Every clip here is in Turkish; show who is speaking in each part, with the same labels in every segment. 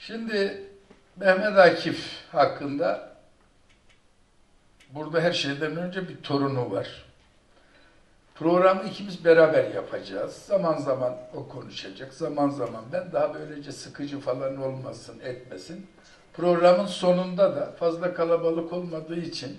Speaker 1: Şimdi Mehmet Akif hakkında burada her şeyden önce bir torunu var. Programı ikimiz beraber yapacağız. Zaman zaman o konuşacak, zaman zaman ben, daha böylece sıkıcı falan olmasın, etmesin. Programın sonunda da fazla kalabalık olmadığı için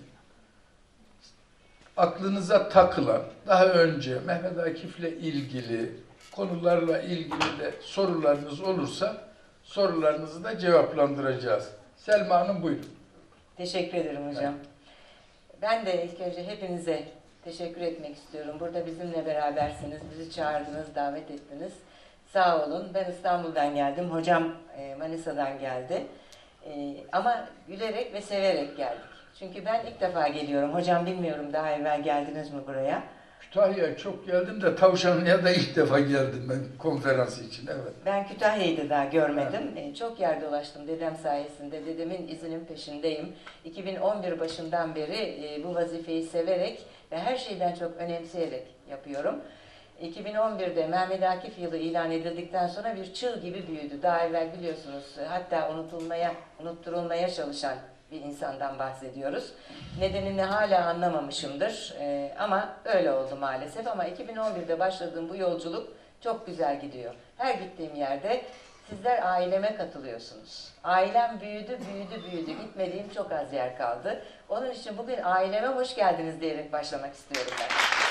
Speaker 1: aklınıza takılan, daha önce Mehmet Akif'le ilgili konularla ilgili de sorularınız olursa sorularınızı da cevaplandıracağız. Selma Hanım buyurun.
Speaker 2: Teşekkür ederim hocam. Ben de ilk önce hepinize teşekkür etmek istiyorum. Burada bizimle berabersiniz, bizi çağırdınız, davet ettiniz. Sağ olun. Ben İstanbul'dan geldim, hocam Manisa'dan geldi. Ama gülerek ve severek geldik. Çünkü ben ilk defa geliyorum. Hocam bilmiyorum daha evvel geldiniz mi buraya?
Speaker 1: Kütahya'ya çok geldim de Tavşanlı'ya da ilk defa geldim ben konferansı için, evet.
Speaker 2: Ben Kütahya'yı da daha görmedim. Çok yer dolaştım dedem sayesinde. Dedemin izinin peşindeyim. 2011 başından beri bu vazifeyi severek ve her şeyden çok önemseyerek yapıyorum. 2011'de Mehmet Akif yılı ilan edildikten sonra bir çığ gibi büyüdü. Daha evvel biliyorsunuz, hatta unutturulmaya çalışan bir insandan bahsediyoruz. Nedenini hala anlamamışımdır. Ama öyle oldu maalesef. Ama 2011'de başladığım bu yolculuk çok güzel gidiyor. Her gittiğim yerde sizler aileme katılıyorsunuz. Ailem büyüdü, büyüdü, büyüdü. Gitmediğim çok az yer kaldı. Onun için bugün aileme hoş geldiniz diyerek başlamak istiyorum ben.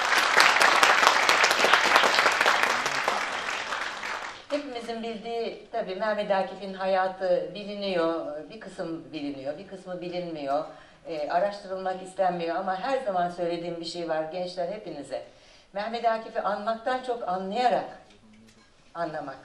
Speaker 2: Hepimizin bildiği, tabii Mehmet Akif'in hayatı biliniyor, bir kısım biliniyor, bir kısmı bilinmiyor, araştırılmak istenmiyor ama her zaman söylediğim bir şey var gençler hepinize. Mehmet Akif'i anmaktan çok anlayarak anlamak.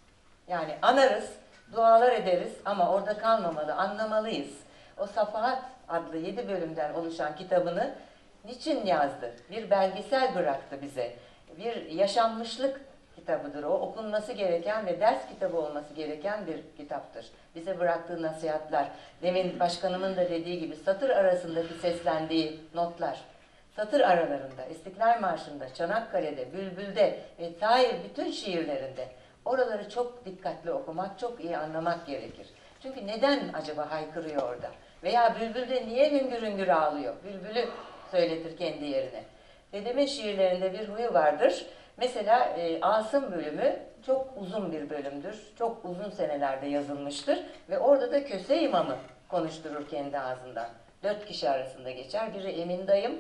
Speaker 2: Yani anarız, dualar ederiz ama orada kalmamalı, anlamalıyız. O Safahat adlı 7 bölümden oluşan kitabını niçin yazdı? Bir belgesel bıraktı bize, bir yaşanmışlık kitabıdır o. Okunması gereken ve ders kitabı olması gereken bir kitaptır. Bize bıraktığı nasihatler, demin başkanımın da dediği gibi satır arasındaki seslendiği notlar, satır aralarında, İstiklal Marşı'nda, Çanakkale'de, Bülbül'de ve sair bütün şiirlerinde oraları çok dikkatli okumak, çok iyi anlamak gerekir. Çünkü neden acaba haykırıyor orada? Veya Bülbül'de niye hüngür hüngür ağlıyor? Bülbül'ü söyletir kendi yerine. Dedemin şiirlerinde bir huyu vardır. Mesela Asım bölümü çok uzun bir bölümdür. Çok uzun senelerde yazılmıştır. Ve orada da Köse İmam'ı konuşturur kendi ağzından. 4 kişi arasında geçer. Biri Emin dayım,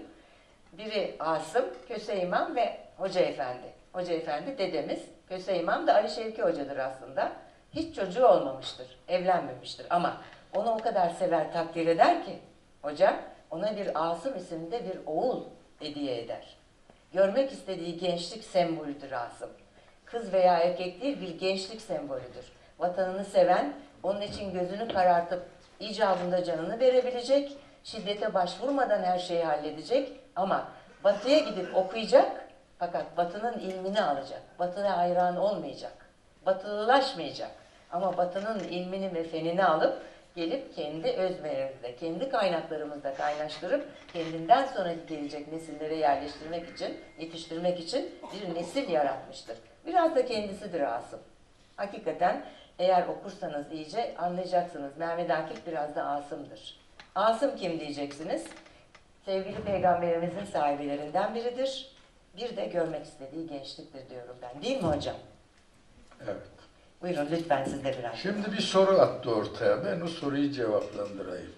Speaker 2: biri Asım, Köse İmam ve Hoca Efendi. Hoca Efendi dedemiz. Köse İmam da Ali Şevki Hoca'dır aslında. Hiç çocuğu olmamıştır. Evlenmemiştir. Ama onu o kadar sever, takdir eder ki hoca ona bir Asım isimli bir oğul hediye eder. Görmek istediği gençlik sembolüdür Asım. Kız veya erkek değil, bir gençlik sembolüdür. Vatanını seven, onun için gözünü karartıp icabında canını verebilecek, şiddete başvurmadan her şeyi halledecek ama Batı'ya gidip okuyacak fakat Batı'nın ilmini alacak. Batı'ya hayran olmayacak. Batılılaşmayacak. Ama Batı'nın ilmini ve fenini alıp gelip kendi özverimizde, kendi kaynaklarımızda kaynaştırıp kendinden sonraki gelecek nesillere yerleştirmek için, yetiştirmek için bir nesil yaratmıştır. Biraz da kendisidir Asım. Hakikaten eğer okursanız iyice anlayacaksınız. Mehmet Akif biraz da Asım'dır. Asım kim diyeceksiniz? Sevgili Peygamberimizin sahibilerinden biridir. Bir de görmek istediği gençliktir diyorum ben. Değil mi hocam?
Speaker 1: Evet.
Speaker 2: Buyurun lütfen siz de biraz.
Speaker 1: Şimdi bir soru attı ortaya. Ben o soruyu cevaplandırayım.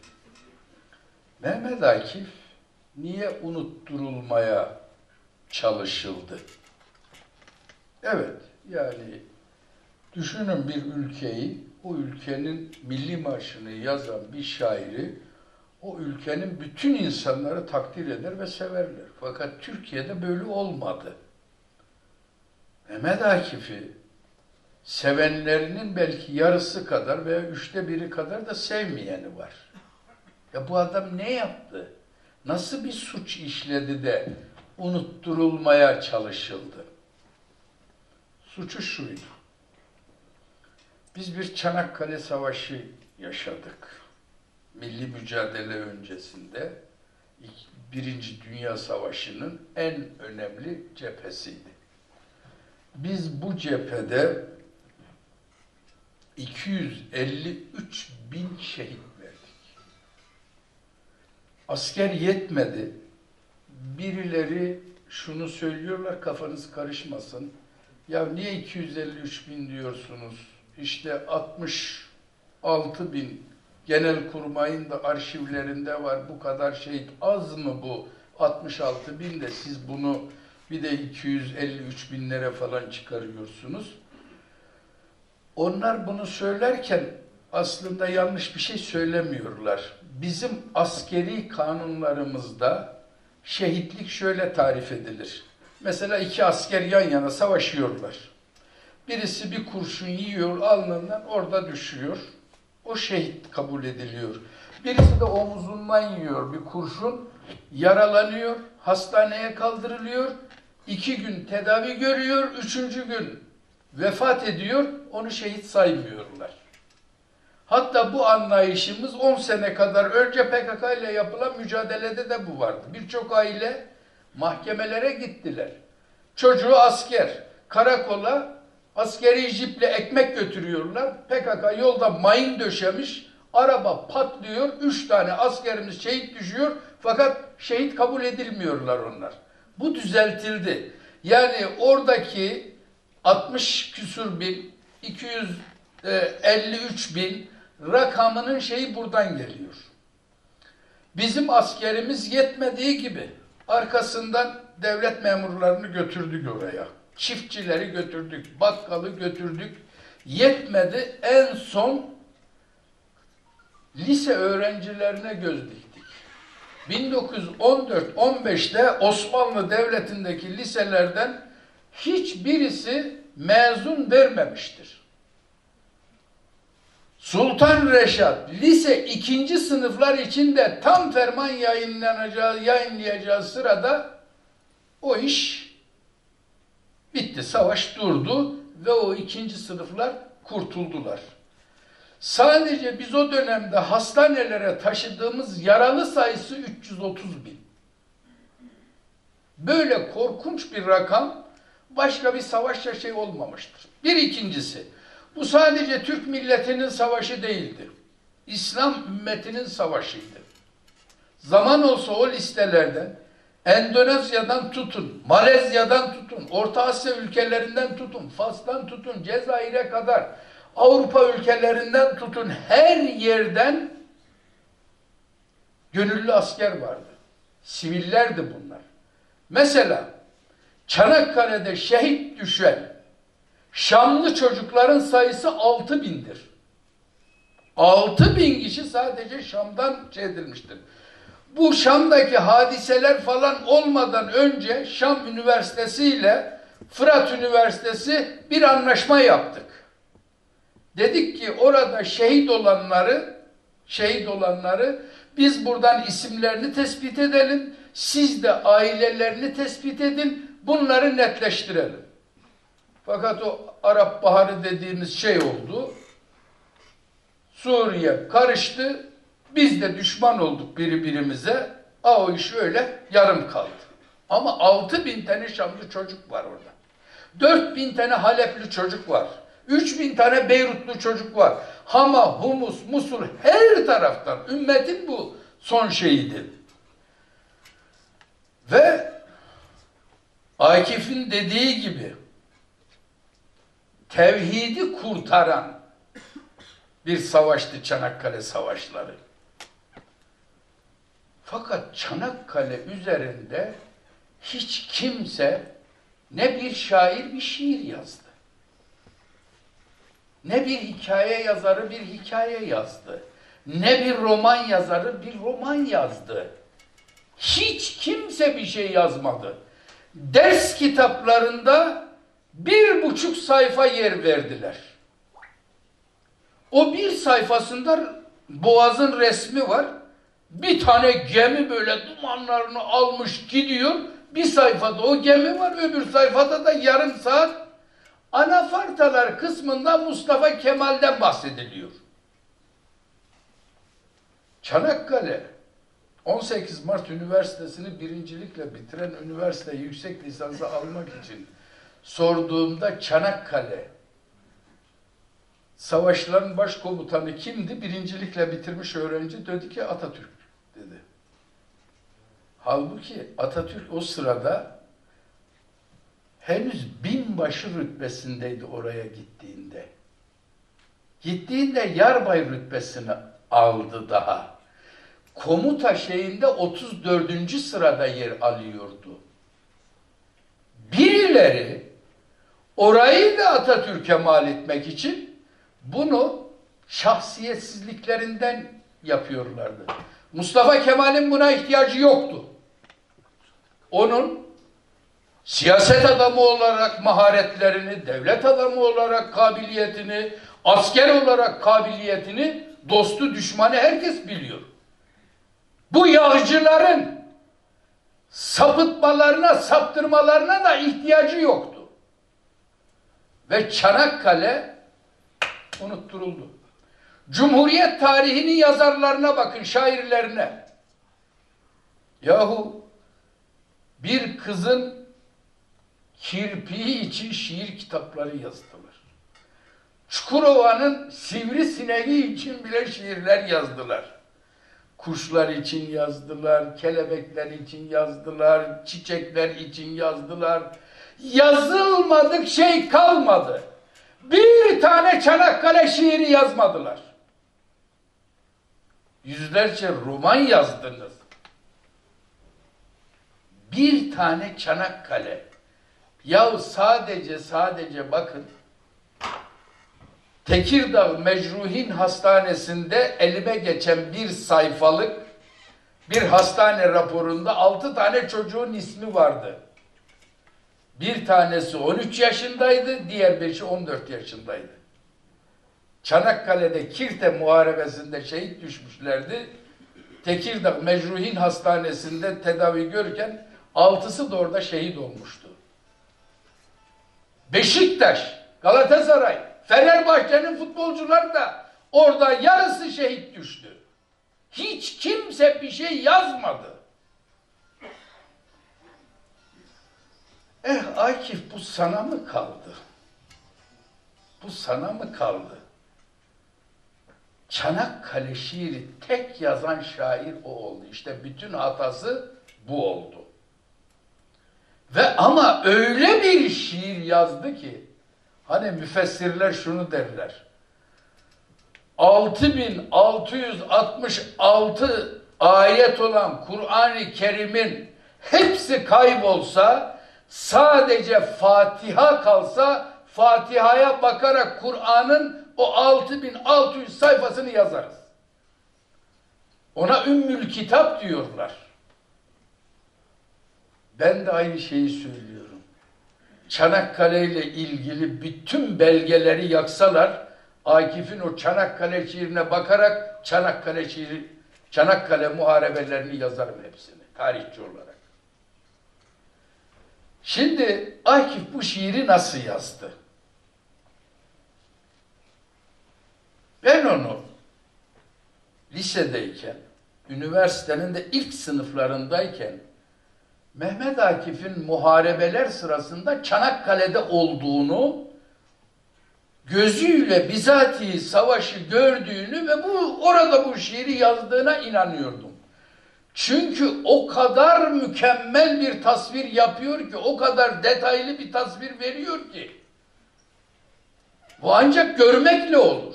Speaker 1: Mehmet Akif niye unutturulmaya çalışıldı? Evet, yani düşünün bir ülkeyi, o ülkenin milli marşını yazan bir şairi, o ülkenin bütün insanları takdir eder ve severler. Fakat Türkiye'de böyle olmadı. Mehmet Akif'i sevenlerinin belki yarısı kadar veya 1/3 kadar da sevmeyeni var. Ya bu adam ne yaptı? Nasıl bir suç işledi de unutturulmaya çalışıldı? Suçu şuydu. Biz bir Çanakkale Savaşı yaşadık. Milli mücadele öncesinde Birinci Dünya Savaşı'nın en önemli cephesiydi. Biz bu cephede 253 bin şehit verdik. Asker yetmedi. Birileri şunu söylüyorlar, kafanız karışmasın. Ya niye 253 bin diyorsunuz? İşte 66 bin Genelkurmay'ın da arşivlerinde var. Bu kadar şehit az mı bu? 66 bin de siz bunu bir de 253 binlere falan çıkarıyorsunuz. Onlar bunu söylerken aslında yanlış bir şey söylemiyorlar. Bizim askeri kanunlarımızda şehitlik şöyle tarif edilir. Mesela iki asker yan yana savaşıyorlar. Birisi bir kurşun yiyor, alnından orada düşüyor. O şehit kabul ediliyor. Birisi de omuzundan yiyor bir kurşun, yaralanıyor, hastaneye kaldırılıyor. 2 gün tedavi görüyor, 3. gün vefat ediyor, onu şehit saymıyorlar. Hatta bu anlayışımız 10 sene kadar önce PKK ile yapılan mücadelede de bu vardı. Birçok aile mahkemelere gittiler. Çocuğu asker, karakola askeri jiple ekmek götürüyorlar. PKK yolda mayın döşemiş, araba patlıyor, 3 tane askerimiz şehit düşüyor fakat şehit kabul edilmiyorlar onlar. Bu düzeltildi. Yani oradaki 60 küsur bin, 253 bin rakamının şeyi buradan geliyor. Bizim askerimiz yetmediği gibi arkasından devlet memurlarını götürdük oraya. Çiftçileri götürdük, bakkalı götürdük. Yetmedi, en son lise öğrencilerine göz diktik. 1914-15'te Osmanlı Devleti'ndeki liselerden hiçbirisi mezun vermemiştir. Sultan Reşat lise 2. sınıflar için de tam ferman yayınlayacağı sırada o iş bitti. Savaş durdu ve o 2. sınıflar kurtuldular. Sadece biz o dönemde hastanelere taşıdığımız yaralı sayısı 330 bin. Böyle korkunç bir rakam başka bir savaşta şey olmamıştır. Bir ikincisi, bu sadece Türk milletinin savaşı değildi. İslam ümmetinin savaşıydı. Zaman olsa o listelerden Endonezya'dan tutun, Malezya'dan tutun, Orta Asya ülkelerinden tutun, Fas'tan tutun, Cezayir'e kadar, Avrupa ülkelerinden tutun, her yerden gönüllü asker vardı. Sivillerdi bunlar. Mesela Çanakkale'de şehit düşen Şamlı çocukların sayısı 6 bindir. 6 bin kişi sadece Şam'dan şey edilmiştir. Bu Şam'daki hadiseler falan olmadan önce Şam Üniversitesi ile Fırat Üniversitesi bir anlaşma yaptık. Dedik ki orada şehit olanları biz buradan isimlerini tespit edelim. Siz de ailelerini tespit edin. Bunları netleştirelim. Fakat o Arap Baharı dediğimiz şey oldu. Suriye karıştı. Biz de düşman olduk birbirimize. O iş öyle yarım kaldı. Ama 6 bin tane Şamlı çocuk var orada. 4 bin tane Halepli çocuk var. 3 bin tane Beyrutlu çocuk var. Hama, Humus, Musul her taraftan. Ümmetin bu son şeyiydi. Ve Akif'in dediği gibi tevhidi kurtaran bir savaştı Çanakkale savaşları. Fakat Çanakkale üzerinde hiç kimse ne bir şair bir şiir yazdı, ne bir hikaye yazarı bir hikaye yazdı, ne bir roman yazarı bir roman yazdı. Hiç kimse bir şey yazmadı. Ders kitaplarında 1,5 sayfa yer verdiler. O bir sayfasında Boğaz'ın resmi var. Bir tane gemi böyle dumanlarını almış gidiyor. Bir sayfada o gemi var, öbür sayfada da yarım saat anafartalar kısmında Mustafa Kemal'den bahsediliyor. Çanakkale 18 Mart Üniversitesi'ni birincilikle bitiren üniversite yüksek lisansı almak için sorduğumda Çanakkale Savaşların başkomutanı kimdi? Birincilikle bitirmiş öğrenci dedi ki Atatürk dedi. Halbuki Atatürk o sırada henüz binbaşı rütbesindeydi oraya gittiğinde. Gittiğinde yarbay rütbesini aldı daha. Komuta şeyinde 34. sırada yer alıyordu. Birileri orayı da Atatürk'e mal etmek için bunu şahsiyetsizliklerinden yapıyorlardı. Mustafa Kemal'in buna ihtiyacı yoktu. Onun siyaset adamı olarak maharetlerini, devlet adamı olarak kabiliyetini, asker olarak kabiliyetini, dostu düşmanı herkes biliyor. Bu yağcıların sapıtmalarına, saptırmalarına da ihtiyacı yoktu. Ve Çanakkale unutturuldu. Cumhuriyet tarihinin yazarlarına bakın, şairlerine. Yahu bir kızın kirpiği için şiir kitapları yazdılar. Çukurova'nın sivrisineği için bile şiirler yazdılar. Kuşlar için yazdılar, kelebekler için yazdılar, çiçekler için yazdılar. Yazılmadık şey kalmadı. Bir tane Çanakkale şiiri yazmadılar. Yüzlerce roman yazdınız. Bir tane Çanakkale. Yahu sadece bakın. Tekirdağ Mecruhin Hastanesi'nde elime geçen bir sayfalık bir hastane raporunda 6 tane çocuğun ismi vardı. Bir tanesi 13 yaşındaydı, diğer 5'i 14 yaşındaydı. Çanakkale'de Kirte Muharebesi'nde şehit düşmüşlerdi. Tekirdağ Mecruhin Hastanesi'nde tedavi görürken 6'sı da orada şehit olmuştu. Beşiktaş, Galatasaray, Fenerbahçe'nin futbolcuları da orada yarısı şehit düştü. Hiç kimse bir şey yazmadı. Akif, bu sana mı kaldı? Bu sana mı kaldı? Çanakkale şiiri tek yazan şair o oldu. İşte bütün hatası bu oldu. Ve ama öyle bir şiir yazdı ki, hani müfessirler şunu derler. 6666 ayet olan Kur'an-ı Kerim'in hepsi kaybolsa, sadece Fatiha kalsa, Fatiha'ya bakarak Kur'an'ın o 6600 sayfasını yazarız. Ona Ümmül Kitap diyorlar. Ben de aynı şeyi söylüyorum. Çanakkale ile ilgili bütün belgeleri yaksalar, Akif'in o Çanakkale şiirine bakarak Çanakkale muharebelerini yazarım hepsini, tarihçi olarak. Şimdi Akif bu şiiri nasıl yazdı? Ben onu lisedeyken, üniversitenin de ilk sınıflarındayken, Mehmet Akif'in muharebeler sırasında Çanakkale'de olduğunu, gözüyle bizatihi savaşı gördüğünü ve orada bu şiiri yazdığına inanıyordum. Çünkü o kadar mükemmel bir tasvir yapıyor ki, o kadar detaylı bir tasvir veriyor ki, bu ancak görmekle olur.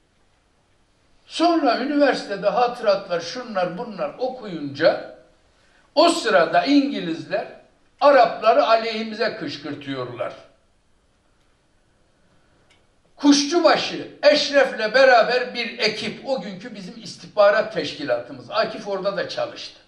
Speaker 1: Sonra üniversitede hatıratlar, şunlar bunlar okuyunca, o sırada İngilizler Arapları aleyhimize kışkırtıyorlar. Kuşçubaşı Eşref'le beraber bir ekip, o günkü bizim istihbarat teşkilatımız. Akif orada da çalıştı.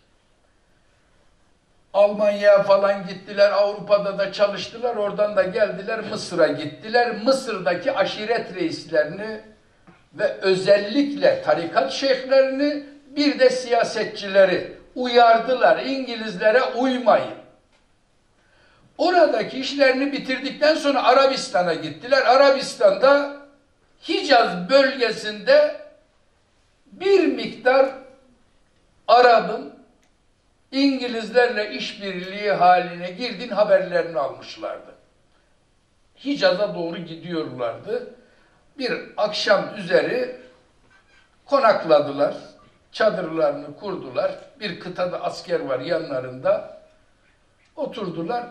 Speaker 1: Almanya'ya falan gittiler, Avrupa'da da çalıştılar, oradan da geldiler, Mısır'a gittiler. Mısır'daki aşiret reislerini ve özellikle tarikat şeyhlerini, bir de siyasetçileri uyardılar, İngilizlere uymayın. Oradaki işlerini bitirdikten sonra Arabistan'a gittiler. Arabistan'da Hicaz bölgesinde bir miktar Arap'ın İngilizlerle işbirliği haline girdiğin haberlerini almışlardı. Hicaz'a doğru gidiyorlardı. bir akşam üzeri konakladılar. Çadırlarını kurdular. Bir kıtada asker var yanlarında. Oturdular.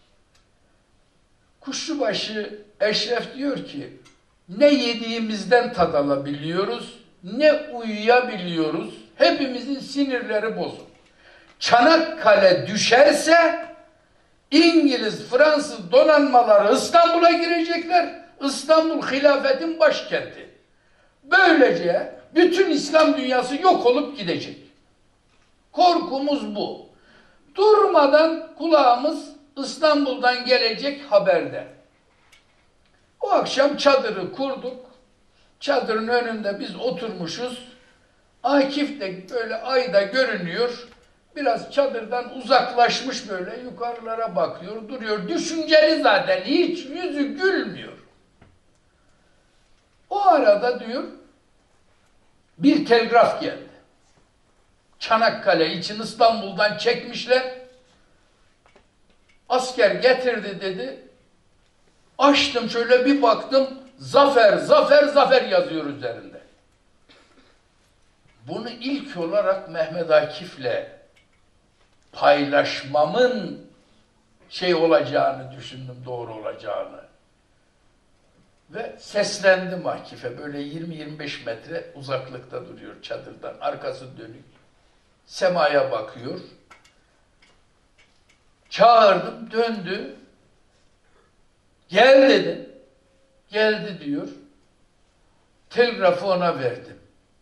Speaker 1: Kuşçubaşı Eşref diyor ki, ne yediğimizden tad alabiliyoruz, ne uyuyabiliyoruz. Hepimizin sinirleri bozuk. Çanakkale düşerse İngiliz, Fransız donanmaları İstanbul'a girecekler. İstanbul hilafetin başkenti. Böylece bütün İslam dünyası yok olup gidecek. Korkumuz bu. Durmadan kulağımız İstanbul'dan gelecek haberde. O akşam çadırı kurduk. Çadırın önünde biz oturmuşuz. Akif de böyle ayda görünüyor. Biraz çadırdan uzaklaşmış böyle yukarılara bakıyor, duruyor. Düşünceli zaten, hiç yüzü gülmüyor. O arada diyor, bir telgraf geldi. Çanakkale için İstanbul'dan çekmişler. Asker getirdi dedi. Açtım şöyle bir baktım. Zafer, zafer, zafer yazıyor üzerinde. Bunu ilk olarak Mehmet Akif'le paylaşmamın olacağını düşündüm, doğru olacağını. Ve seslendim Akif'e. Böyle 20-25 metre uzaklıkta duruyor çadırdan. Arkası dönük. Semaya bakıyor. Çağırdım, döndü. Gel dedim. Geldi diyor. Telgrafı ona verdim.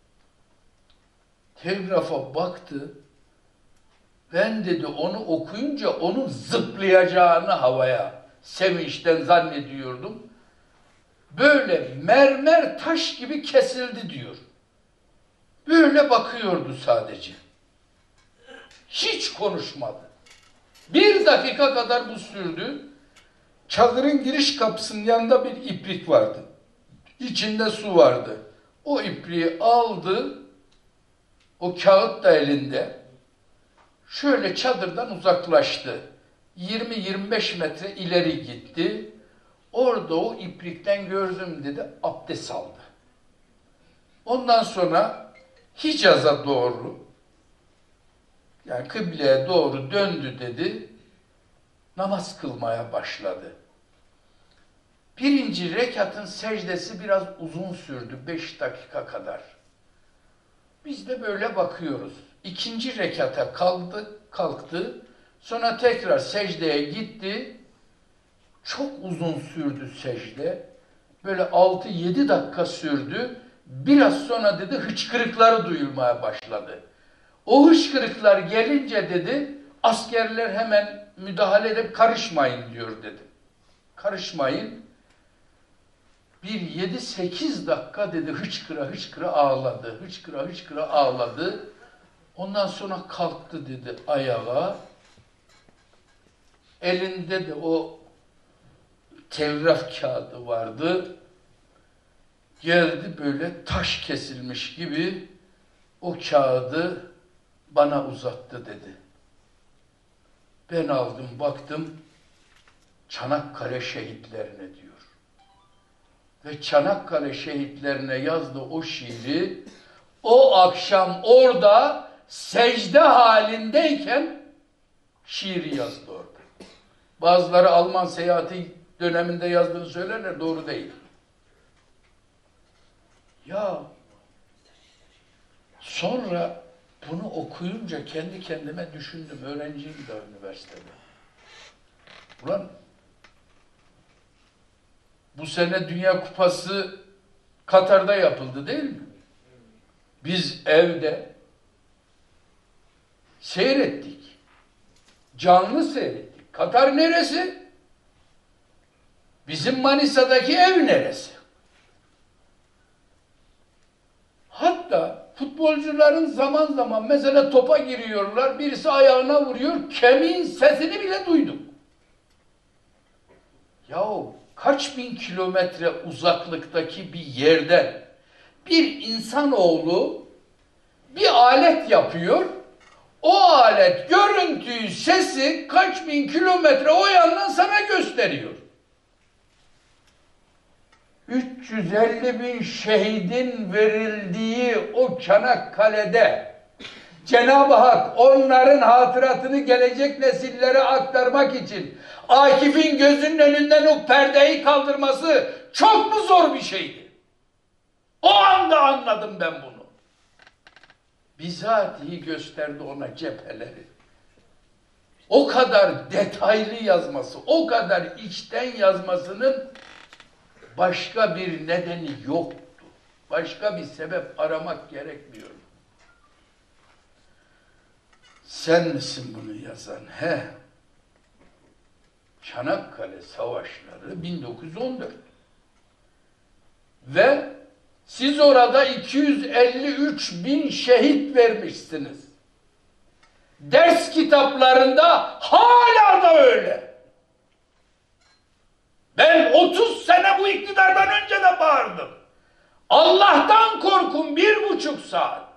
Speaker 1: Telgrafa baktı. Ben dedi onu okuyunca onun zıplayacağını havaya sevinçten zannediyordum. Böyle mermer taş gibi kesildi diyor. Böyle bakıyordu sadece. Hiç konuşmadı. 1 dakika kadar bu sürdü. Çadırın giriş kapısının yanında bir iplik vardı. İçinde su vardı. O ipliği aldı. O kağıt da elinde. Şöyle çadırdan uzaklaştı. 20-25 metre ileri gitti. Orada o iplikten gördüm dedi. Abdest aldı. Ondan sonra Hicaz'a doğru, yani kıbleye doğru döndü dedi. Namaz kılmaya başladı. 1. rekatın secdesi biraz uzun sürdü. 5 dakika kadar. Biz de böyle bakıyoruz. 2. rekata kalktı. Sonra tekrar secdeye gitti. Çok uzun sürdü secde. Böyle 6-7 dakika sürdü. Biraz sonra dedi hıçkırıkları duyulmaya başladı. O hıçkırıklar gelince dedi askerler hemen müdahale edip karışmayın diyor dedi. Karışmayın. Bir 7-8 dakika dedi hıçkıra hıçkıra ağladı. Hıçkıra hıçkıra ağladı. Ondan sonra kalktı dedi ayağa. Elinde de o telgraf kağıdı vardı. Geldi böyle taş kesilmiş gibi o kağıdı bana uzattı dedi. Ben aldım baktım Çanakkale şehitlerine diyor. Ve Çanakkale şehitlerine yazdı o şiiri. O akşam orada secde halindeyken şiiri yazdı orada. Bazıları Alman seyahati döneminde yazdığını söylerler, doğru değil. Ya sonra bunu okuyunca kendi kendime düşündüm. Öğrenciyim daha üniversitede. Ulan bu sene Dünya Kupası Katar'da yapıldı değil mi? Biz evde seyrettik. Canlı seyrettik. Katar neresi? Bizim Manisa'daki ev neresi? Hatta futbolcuların zaman zaman mesela topa giriyorlar, birisi ayağına vuruyor, kemiğin sesini bile duydum. Yahu kaç bin kilometre uzaklıktaki bir yerden bir insanoğlu bir alet yapıyor, o alet görüntüyü, sesi kaç bin kilometre o yandan sana gösteriyor. 350 bin şehidin verildiği o Çanakkale'de Cenab-ı Hak onların hatıratını gelecek nesillere aktarmak için Akif'in gözünün önünden o perdeyi kaldırması çok mu zor bir şeydi? O anda anladım ben bunu. Bizatihi gösterdi ona cepheleri. O kadar detaylı yazması, o kadar içten yazmasının başka bir nedeni yoktu. Başka bir sebep aramak gerekmiyor. Sen misin bunu yazan? He. Çanakkale Savaşları 1914. Ve siz orada 253 bin şehit vermişsiniz. Ders kitaplarında hala da öyle. Ben 30 sene bu iktidardan önce de bağırdım. Allah'tan korkun 1,5 saat.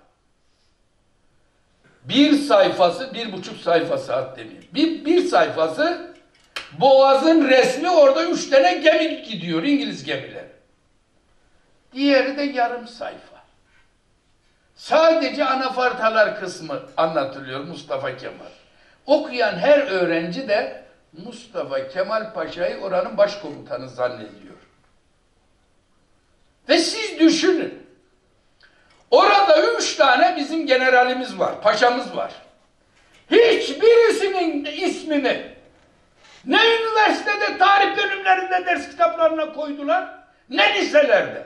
Speaker 1: Bir sayfası, 1,5 sayfa saat demeyeyim. Bir sayfası Boğaz'ın resmi, orada 3 tane gemi gidiyor, İngiliz gemileri. Diğeri de yarım sayfa. Sadece anafartalar kısmı anlatılıyor Mustafa Kemal. Okuyan her öğrenci de Mustafa Kemal Paşa'yı oranın başkomutanı zannediyor. Ve siz düşünün. Orada 3 tane bizim generalimiz var, paşamız var. Hiçbirisinin ismini ne üniversitede tarih bölümlerinde ders kitaplarına koydular, ne liselerde.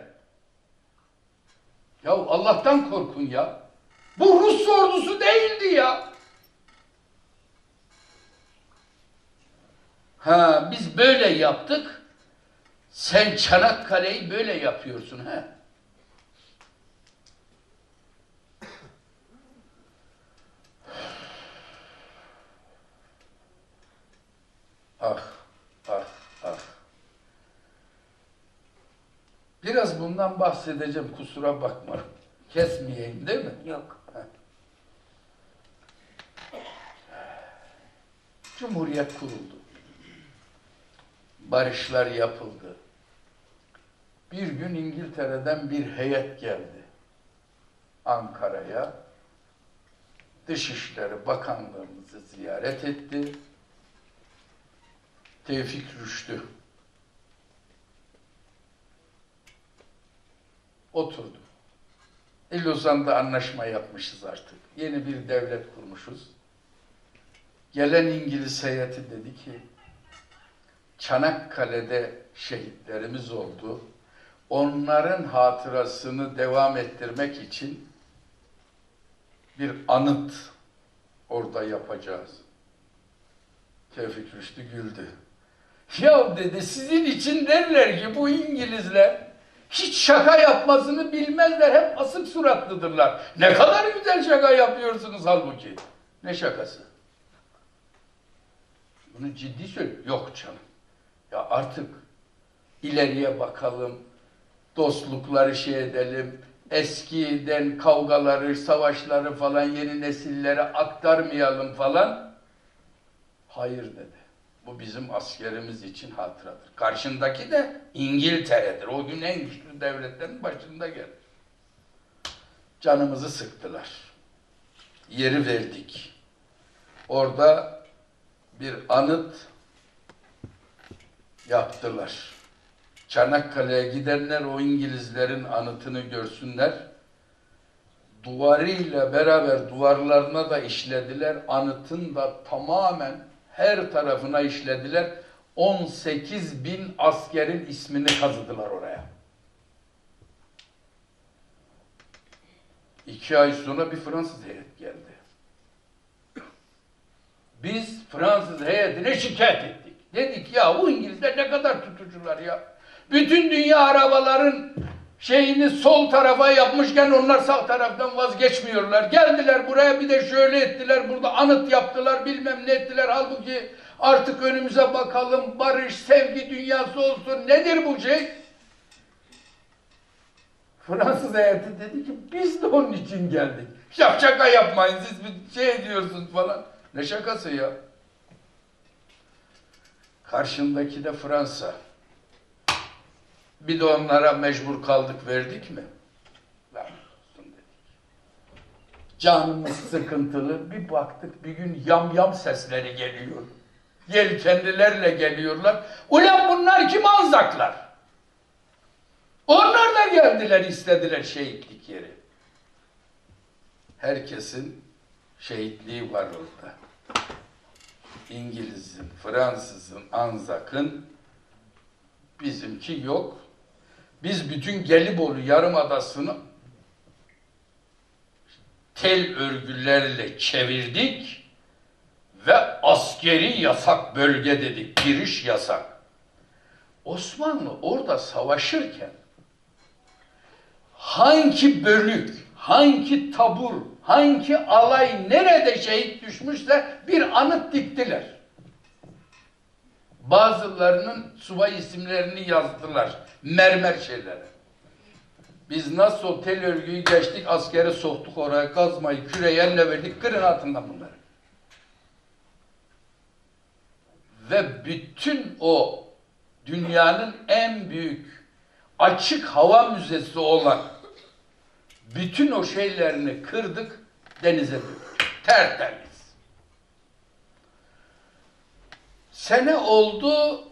Speaker 1: Ya Allah'tan korkun ya. Bu Rus ordusu değildi ya. Ha, biz böyle yaptık. Sen Çanakkale'yi böyle yapıyorsun ha. Ah, ah, ah. Biraz bundan bahsedeceğim, kusura bakma. Kesmeyeyim değil mi?
Speaker 2: Yok.
Speaker 1: Cumhuriyet kuruldu. Barışlar yapıldı. Bir gün İngiltere'den bir heyet geldi Ankara'ya. Dışişleri Bakanlığımızı ziyaret etti. Tevfik Rüştü oturdu. Lozan'da anlaşma yapmışız artık. Yeni bir devlet kurmuşuz. Gelen İngiliz heyeti dedi ki, Çanakkale'de şehitlerimiz oldu. Onların hatırasını devam ettirmek için bir anıt orada yapacağız. Tevfik Rüştü güldü. Ya dedi, sizin için derler ki bu İngilizler hiç şaka yapmasını bilmezler, hep asık suratlıdırlar. Ne kadar güzel şaka yapıyorsunuz halbuki. Ne şakası? Bunu ciddi söylüyorum. Yok canım. Ya artık ileriye bakalım, dostlukları şey edelim, eskiden kavgaları, savaşları falan yeni nesillere aktarmayalım falan. Hayır dedi. Bu bizim askerimiz için hatıradır. Karşındaki de İngiltere'dir. O gün en güçlü devletlerin başında gelir. Canımızı sıktılar. Yeri verdik. Orada bir anıt yaptılar. Çanakkale'ye gidenler o İngilizlerin anıtını görsünler. Duvarıyla beraber duvarlarına da işlediler. Anıtın da tamamen her tarafına işlediler. 18 bin askerin ismini kazıdılar oraya. 2 ay sonra bir Fransız heyet geldi. Biz Fransız heyetine şikayet ettik. Dedik ya bu İngilizler ne kadar tutucular ya. Bütün dünya arabaların şeyini sol tarafa yapmışken onlar sağ taraftan vazgeçmiyorlar. Geldiler buraya bir de şöyle ettiler, burada anıt yaptılar, bilmem ne ettiler. Halbuki artık önümüze bakalım, barış, sevgi dünyası olsun. Nedir bu şey? Fransız heyeti dedi ki biz de onun için geldik. Şaka yapmayın, siz bir şey ediyorsunuz falan. Ne şakası ya? Karşındaki de Fransa. Bir de onlara mecbur kaldık, verdik mi? Lanet olsun dedik. Canımız sıkıntılı. Bir baktık bir gün yam sesleri geliyor. Yelkenlilerle geliyorlar. Ulan bunlar kim, Anzaklar? Onlar da geldiler, istediler şehitlik yeri. Herkesin şehitliği var orada. İngiliz'in, Fransız'ın, Anzak'ın, bizimki yok. Biz bütün Gelibolu Yarımadası'nı tel örgülerle çevirdik ve askeri yasak bölge dedik. Giriş yasak. Osmanlı orada savaşırken hangi bölük, hangi tabur, hangi alay nerede şehit düşmüşse bir anıt diktiler. Bazılarının subay isimlerini yazdılar. Mermer şeylere. Biz nasıl o tel örgüyü geçtik, askeri soktuk oraya, kazmayı, küreği eline verdik, kırın altından bunları. Ve bütün o dünyanın en büyük açık hava müzesi olan bütün o şeylerini kırdık, denize döktük. Tertemiz. Sene oldu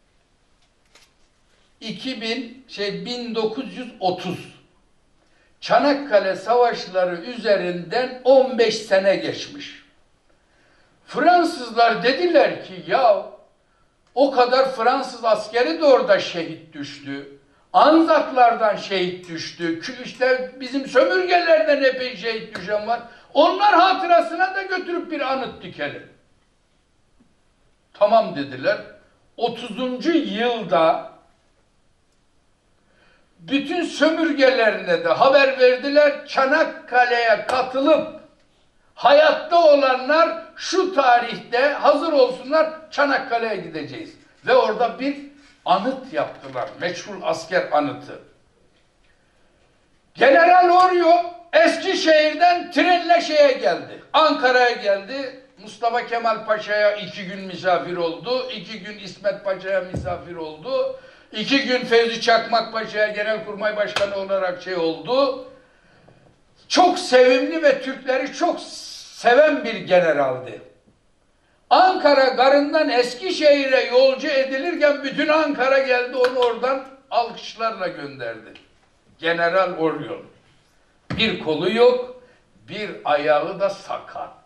Speaker 1: 1930. Çanakkale Savaşları üzerinden 15 sene geçmiş. Fransızlar dediler ki ya o kadar Fransız askeri de orada şehit düştü. Anzaklardan şehit düştü. İşte bizim sömürgelerden epey şehit düşen var. Onlar hatırasına da götürüp bir anıt dikelim. Tamam dediler. 30. yılda bütün sömürgelerine de haber verdiler. Çanakkale'ye katılıp hayatta olanlar şu tarihte hazır olsunlar, Çanakkale'ye gideceğiz. Ve orada bir anıt yaptılar. Meçhul asker anıtı. General Oryo Eskişehir'den trenle şeye geldi. Ankara'ya geldi. Mustafa Kemal Paşa'ya 2 gün misafir oldu. 2 gün İsmet Paşa'ya misafir oldu. 2 gün Fevzi Çakmak Paşa'ya Genelkurmay Başkanı olarak oldu. Çok sevimli ve Türkleri çok seven bir generaldi. Ankara garından Eskişehir'e yolcu edilirken bütün Ankara geldi, onu oradan alkışlarla gönderdi. General Oryon. Bir kolu yok, bir ayağı da sakat.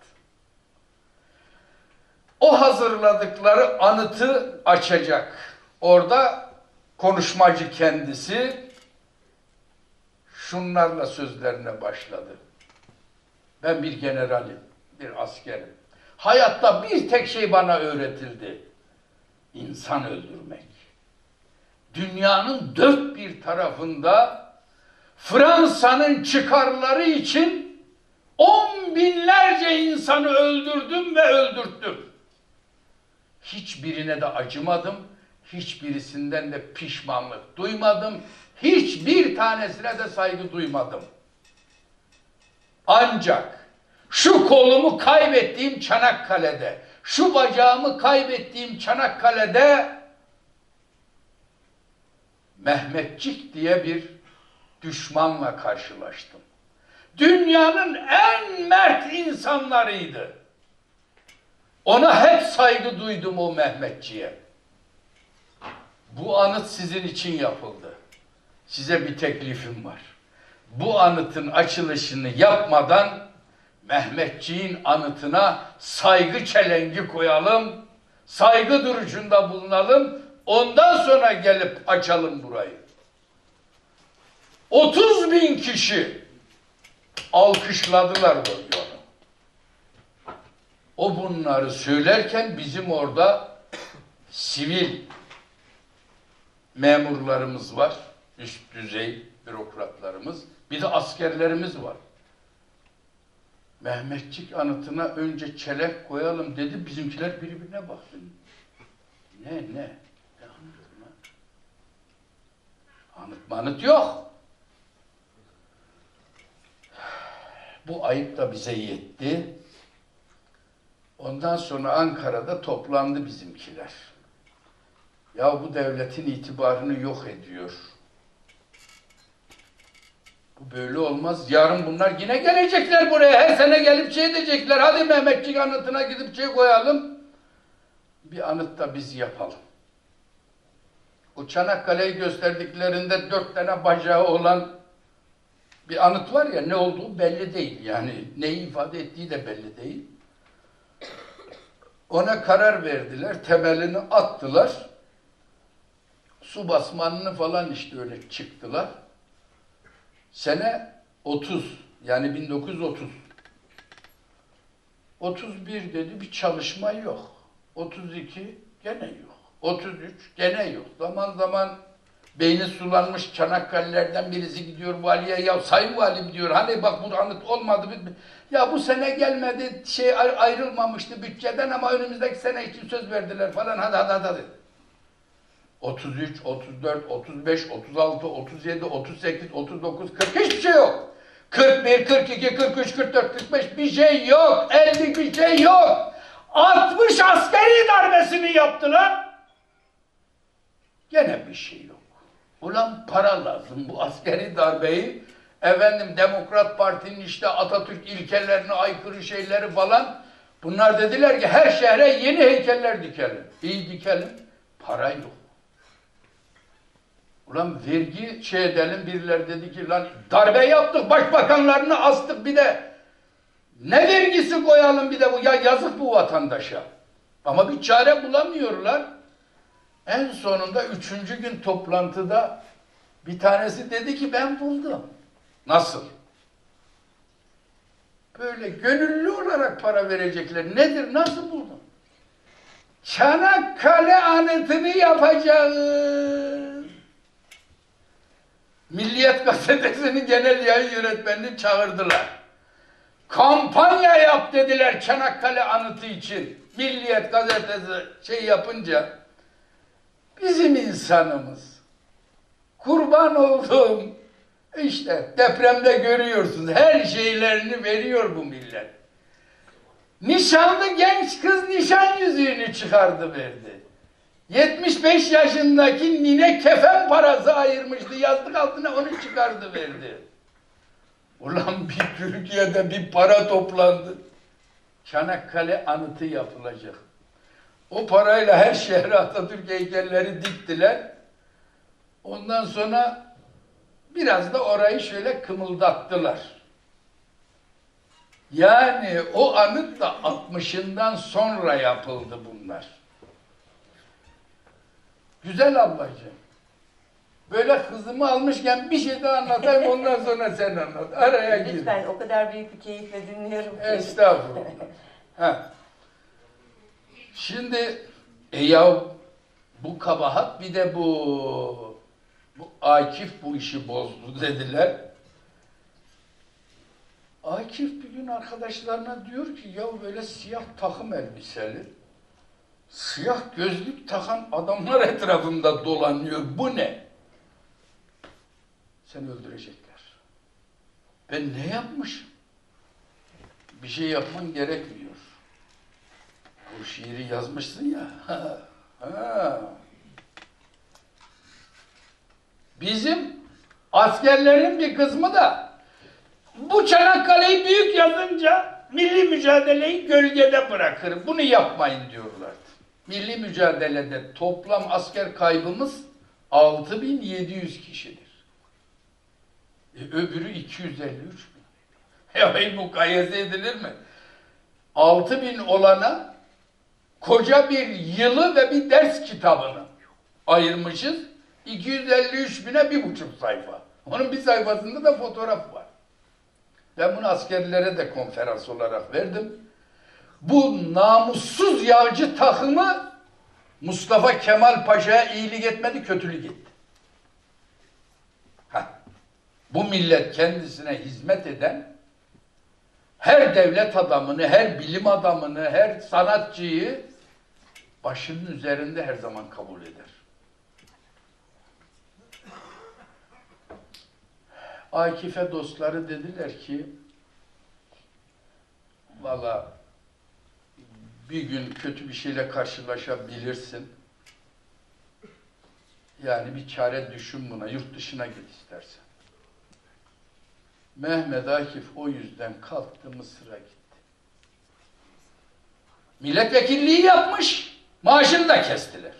Speaker 1: O hazırladıkları anıtı açacak. Orada konuşmacı kendisi şunlarla sözlerine başladı. Ben bir generalim, bir askerim. Hayatta bir tek şey bana öğretildi. İnsan öldürmek. Dünyanın dört bir tarafında Fransa'nın çıkarları için 10 binlerce insanı öldürdüm ve öldürttüm. Hiçbirine de acımadım. Hiçbirisinden de pişmanlık duymadım. Hiçbir tanesine de saygı duymadım. Ancak şu kolumu kaybettiğim Çanakkale'de, şu bacağımı kaybettiğim Çanakkale'de Mehmetçik diye bir düşmanla karşılaştım. Dünyanın en mert insanlarıydı. Ona hep saygı duydum, o Mehmetçiğe. Bu anıt sizin için yapıldı. Size bir teklifim var. Bu anıtın açılışını yapmadan Mehmetçiğin anıtına saygı çelengi koyalım, saygı duruşunda bulunalım, ondan sonra gelip açalım burayı. 30 bin kişi alkışladılar onu. O bunları söylerken bizim orada sivil memurlarımız var, üst düzey bürokratlarımız, bir de askerlerimiz var. Mehmetçik anıtına önce çelenk koyalım dedi, bizimkiler birbirine baktı. Ne anıt lan? Anıt manıt yok. Bu ayıp da bize yetti. Ondan sonra Ankara'da toplandı bizimkiler. Ya bu devletin itibarını yok ediyor. Bu böyle olmaz. Yarın bunlar yine gelecekler buraya. Her sene gelip şey diyecekler. Hadi Mehmetçik anıtına gidip şey koyalım. Bir anıt da biz yapalım. O Çanakkale'yi gösterdiklerinde 4 tane bacağı olan bir anıt var ya, ne olduğu belli değil. Yani neyi ifade ettiği de belli değil. Ona karar verdiler. Temelini attılar. Su basmanını falan işte öyle çıktılar. Sene 30, yani 1930. 31 dedi, bir çalışma yok. 32 gene yok. 33 gene yok. Zaman zaman beyni sulanmış Çanakkale'lerden birisi gidiyor valiye, ya sayın valim diyor, hani bak bu anıt olmadı. Ya bu sene gelmedi, şey ayrılmamıştı bütçeden ama önümüzdeki sene için söz verdiler falan, hadi. 33, 34, 35, 36, 37, 38, 39, 40 hiçbir şey yok. 41, 42, 43, 44, 45 bir şey yok. 50 bir şey yok. 60 askeri darbesini yaptılar. Gene bir şey yok. Ulan para lazım bu askeri darbeyi. Efendim Demokrat Parti'nin işte Atatürk ilkelerine aykırı şeyleri falan. Bunlar dediler ki her şehre yeni heykeller dikelim. İyi dikelim. Para yok. Ulan vergi şey edelim, birileri dedi ki lan darbe yaptık, başbakanlarını astık, bir de ne vergisi koyalım bir de bu, ya yazık bu vatandaşa. Ama bir çare bulamıyorlar. En sonunda 3. gün toplantıda bir tanesi dedi ki ben buldum. Nasıl? Böyle gönüllü olarak para verecekler. Nedir? Nasıl buldun? Çanakkale anıtını yapacağız. Milliyet Gazetesi'nin genel yayın yönetmenini çağırdılar. Kampanya yap dediler Çanakkale anıtı için. Milliyet Gazetesi şey yapınca bizim insanımız, kurban olduğum, işte depremde görüyorsunuz her şeylerini veriyor bu millet. Nişanlı genç kız nişan yüzüğünü çıkardı verdi. 75 yaşındaki nine kefen parası ayırmıştı. Yastık altına onu çıkardı verdi. Ulan bir Türkiye'de bir para toplandı. Çanakkale anıtı yapılacak. O parayla her şehre Atatürk heykelleri diktiler. Ondan sonra biraz da orayı şöyle kımıldattılar. Yani o anıt da 60'ından sonra yapıldı bunlar. Güzel ablacığım. Böyle kızımı almışken bir şey daha anlatayım, ondan sonra sen anlat. Araya gir.
Speaker 2: Lütfen, o kadar büyük bir keyifle dinliyorum ki.
Speaker 1: Estağfurullah. Ha. Şimdi ya bu kabahat, bir de bu Akif bu işi bozdu dediler. Akif bir gün arkadaşlarına diyor ki ya böyle siyah takım elbiseli, siyah gözlük takan adamlar etrafımda dolanıyor. Bu ne? Seni öldürecekler. Ben ne yapmışım? Bir şey yapman gerekmiyor. Bu şiiri yazmışsın ya. Bizim askerlerin bir kısmı da bu Çanakkale'yi büyük yazınca milli mücadeleyi gölgede bırakır. Bunu yapmayın diyorlardı. Milli mücadelede toplam asker kaybımız 6.700 kişidir. Öbürü 253 bin. Ya mukayese edilir mi? 6.000 olana koca bir yılı ve bir ders kitabını ayırmışız. 253 bine 1,5 sayfa. Onun bir sayfasında da fotoğraf var. Ben bunu askerlere de konferans olarak verdim. Bu namussuz yağcı takımı Mustafa Kemal Paşa'ya iyilik etmedi, kötülük etti. Bu millet kendisine hizmet eden her devlet adamını, her bilim adamını, her sanatçıyı başının üzerinde her zaman kabul eder. Akif'e dostları dediler ki valla bir gün kötü bir şeyle karşılaşabilirsin. Yani bir çare düşün buna, yurt dışına git istersen. Mehmet Akif o yüzden kalktı Mısır'a gitti. Milletvekilliği yapmış, maaşını da kestiler.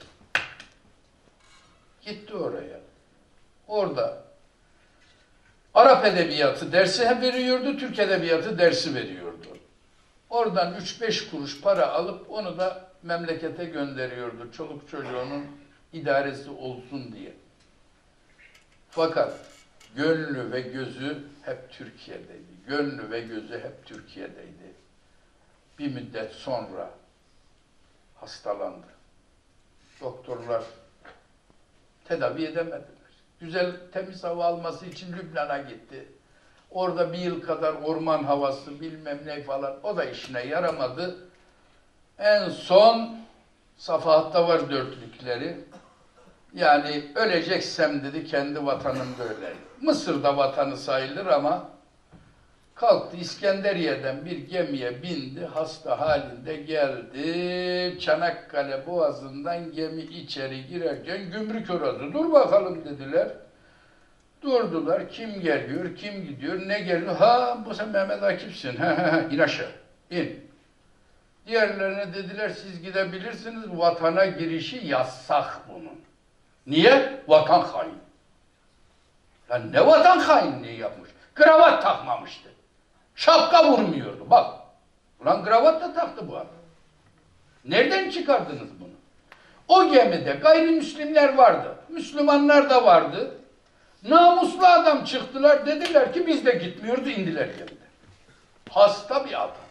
Speaker 1: Gitti oraya. Orada Arap edebiyatı dersi veriyordu, Türk edebiyatı dersi veriyordu. Oradan 3-5 kuruş para alıp onu da memlekete gönderiyordu. Çoluk çocuğunun idaresi olsun diye. Fakat gönlü ve gözü hep Türkiye'deydi. Gönlü ve gözü hep Türkiye'deydi. Bir müddet sonra hastalandı. Doktorlar tedavi edemediler. Güzel, temiz hava alması için Lübnan'a gitti. Orada bir yıl kadar orman havası bilmem ne falan, o da işine yaramadı. En son Safahat'ta var dörtlükleri. Yani öleceksem dedi, kendi vatanımda öleyim. Mısır'da vatanı sayılır ama kalktı İskenderiye'den bir gemiye bindi, hasta halinde geldi. Çanakkale Boğazı'ndan gemi içeri girerken gümrük uğradı. Dur bakalım dediler. Durdular. Kim geliyor, kim gidiyor, ne geliyor? Ha, bu sen Mehmet Akif'sin. İn aşağı, in. Diğerlerine dediler, siz gidebilirsiniz, vatana girişi yasak bunun. Niye? Vatan hain. Lan ne vatan hainliği yapmış? Kravat takmamıştı. Şapka vurmuyordu. Bak. Ulan kravat da taktı bu adam. Nereden çıkardınız bunu? O gemide gayrimüslimler vardı. Müslümanlar da vardı. Namuslu adam çıktılar. Dediler ki biz de gitmiyordu. İndiler gemide. Hasta bir adam.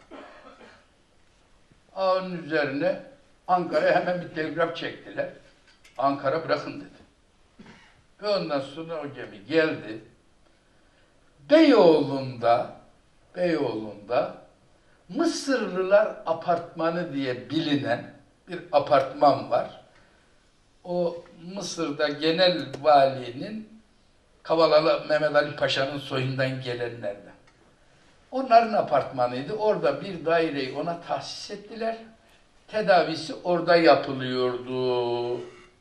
Speaker 1: Onun üzerine Ankara'ya hemen bir telgraf çektiler. Ankara bırakın dedi. Ve ondan sonra o gemi geldi. Beyoğlu'nda Mısırlılar Apartmanı diye bilinen bir apartman var. O Mısır'da genel valinin Kavalalı Mehmet Ali Paşa'nın soyundan gelenlerden. Onların apartmanıydı. Orada bir daireyi ona tahsis ettiler. Tedavisi orada yapılıyordu.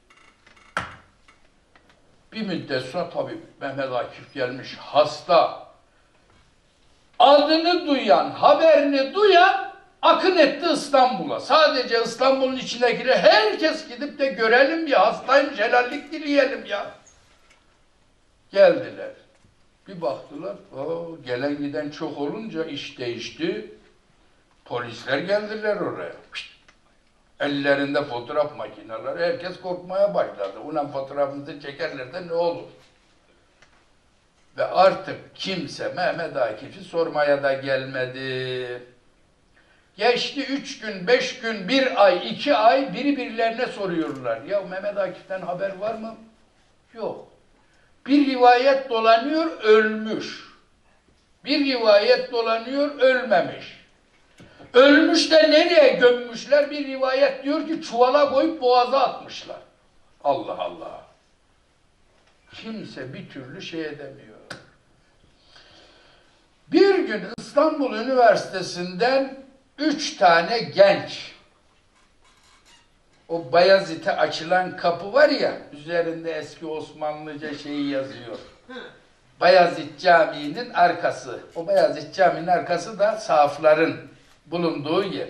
Speaker 1: Bir müddet sonra tabii Mehmet Akif gelmiş hasta. Adını duyan, haberini duyan akın etti İstanbul'a. Sadece İstanbul'un içindekiler herkes gidip de görelim ya, hastaymış, helallik dileyelim ya. Geldiler. Bir baktılar, gelen giden çok olunca iş değişti. Polisler geldiler oraya. Ellerinde fotoğraf makineleri, herkes korkmaya başladı. Ulan fotoğrafımızı çekerler de ne olur? Ve artık kimse Mehmet Akif'i sormaya da gelmedi. Geçti 3 gün, 5 gün, 1 ay, 2 ay birilerine soruyorlar. Ya Mehmet Akif'ten haber var mı? Yok. Bir rivayet dolanıyor, ölmüş. Bir rivayet dolanıyor, ölmemiş. Ölmüş de nereye gömmüşler? Bir rivayet diyor ki çuvala koyup boğaza atmışlar. Allah Allah. Kimse bir türlü şey edemiyor. Bir gün İstanbul Üniversitesi'nden 3 tane genç, o Bayezid'e açılan kapı var ya, üzerinde eski Osmanlıca şeyi yazıyor. Bayezid Camii'nin arkası. O Bayezid Camii'nin arkası da sahafların bulunduğu yer.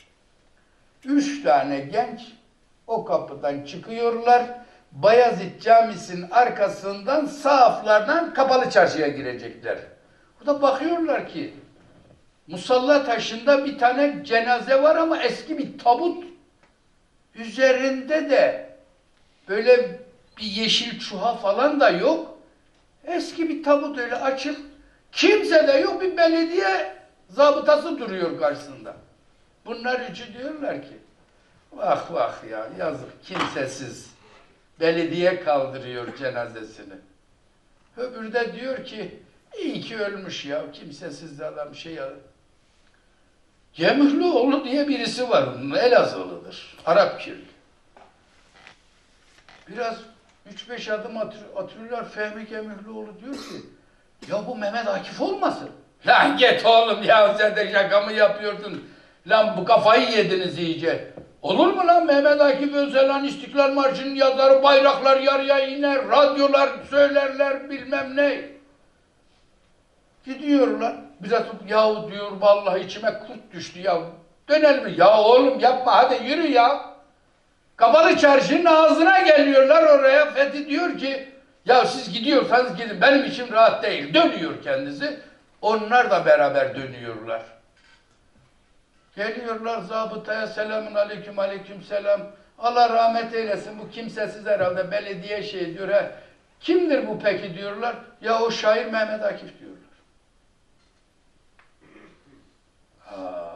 Speaker 1: 3 tane genç o kapıdan çıkıyorlar. Bayezid Camisi'nin arkasından sahaflardan Kapalı Çarşı'ya girecekler. Burada bakıyorlar ki musalla taşında bir tane cenaze var ama eski bir tabut. Üzerinde de böyle bir yeşil çuha falan da yok. Eski bir tabut öyle açık. Kimse de yok, bir belediye zabıtası duruyor karşısında. Bunlar üçü diyorlar ki vah vah ya yazık, kimsesiz. Belediye kaldırıyor cenazesini. Öbürü de diyor ki iyi ki ölmüş ya, kimsesiz adam şey ya. Gemihlioğlu diye birisi var, Elazığlıdır, Arap kirli. Biraz 3-5 adım atıyorlar, Fehmi Gemihlioğlu diyor ki ya bu Mehmet Akif olmasın? Lan git oğlum ya, sen de şaka mı yapıyordun? Lan bu kafayı yediniz iyice. Olur mu lan? Mehmet Akif Özalan İstiklal Marşı'nın yazarı, bayraklar yarıya iner, radyolar söylerler bilmem ne. Gidiyorlar. Biraz yahu diyor vallahi içime kurt düştü ya. Dönelim. Ya oğlum yapma hadi yürü ya. Kapalı Çarşı'nın ağzına geliyorlar oraya. Fethi diyor ki ya siz gidiyorsanız gidin benim içim rahat değil. Dönüyor kendisi. Onlar da beraber dönüyorlar. Geliyorlar zabıtaya selamun aleyküm aleyküm selam. Allah rahmet eylesin bu kimsesiz herhalde belediye şey diyor. He. Kimdir bu peki diyorlar. Ya o şair Mehmet Akif diyorlar. Ha.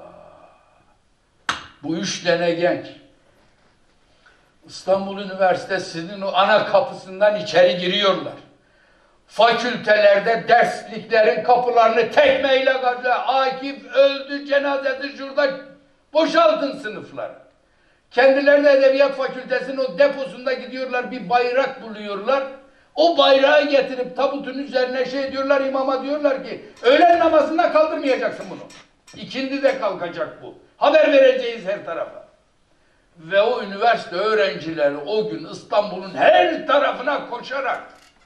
Speaker 1: Bu 3 tane genç İstanbul Üniversitesi'nin o ana kapısından içeri giriyorlar. Fakültelerde dersliklerin kapılarını tekmeyle kapatıyorlar. Akif öldü, cenazesi şurada, boşaltın sınıfları. Kendileri de Edebiyat Fakültesi'nin o deposunda gidiyorlar, bir bayrak buluyorlar. O bayrağı getirip tabutun üzerine şey diyorlar, imama diyorlar ki öğlen namazında kaldırmayacaksın bunu. İkindi de kalkacak bu. Haber vereceğiz her tarafa. Ve o üniversite öğrencileri o gün İstanbul'un her tarafına koşarak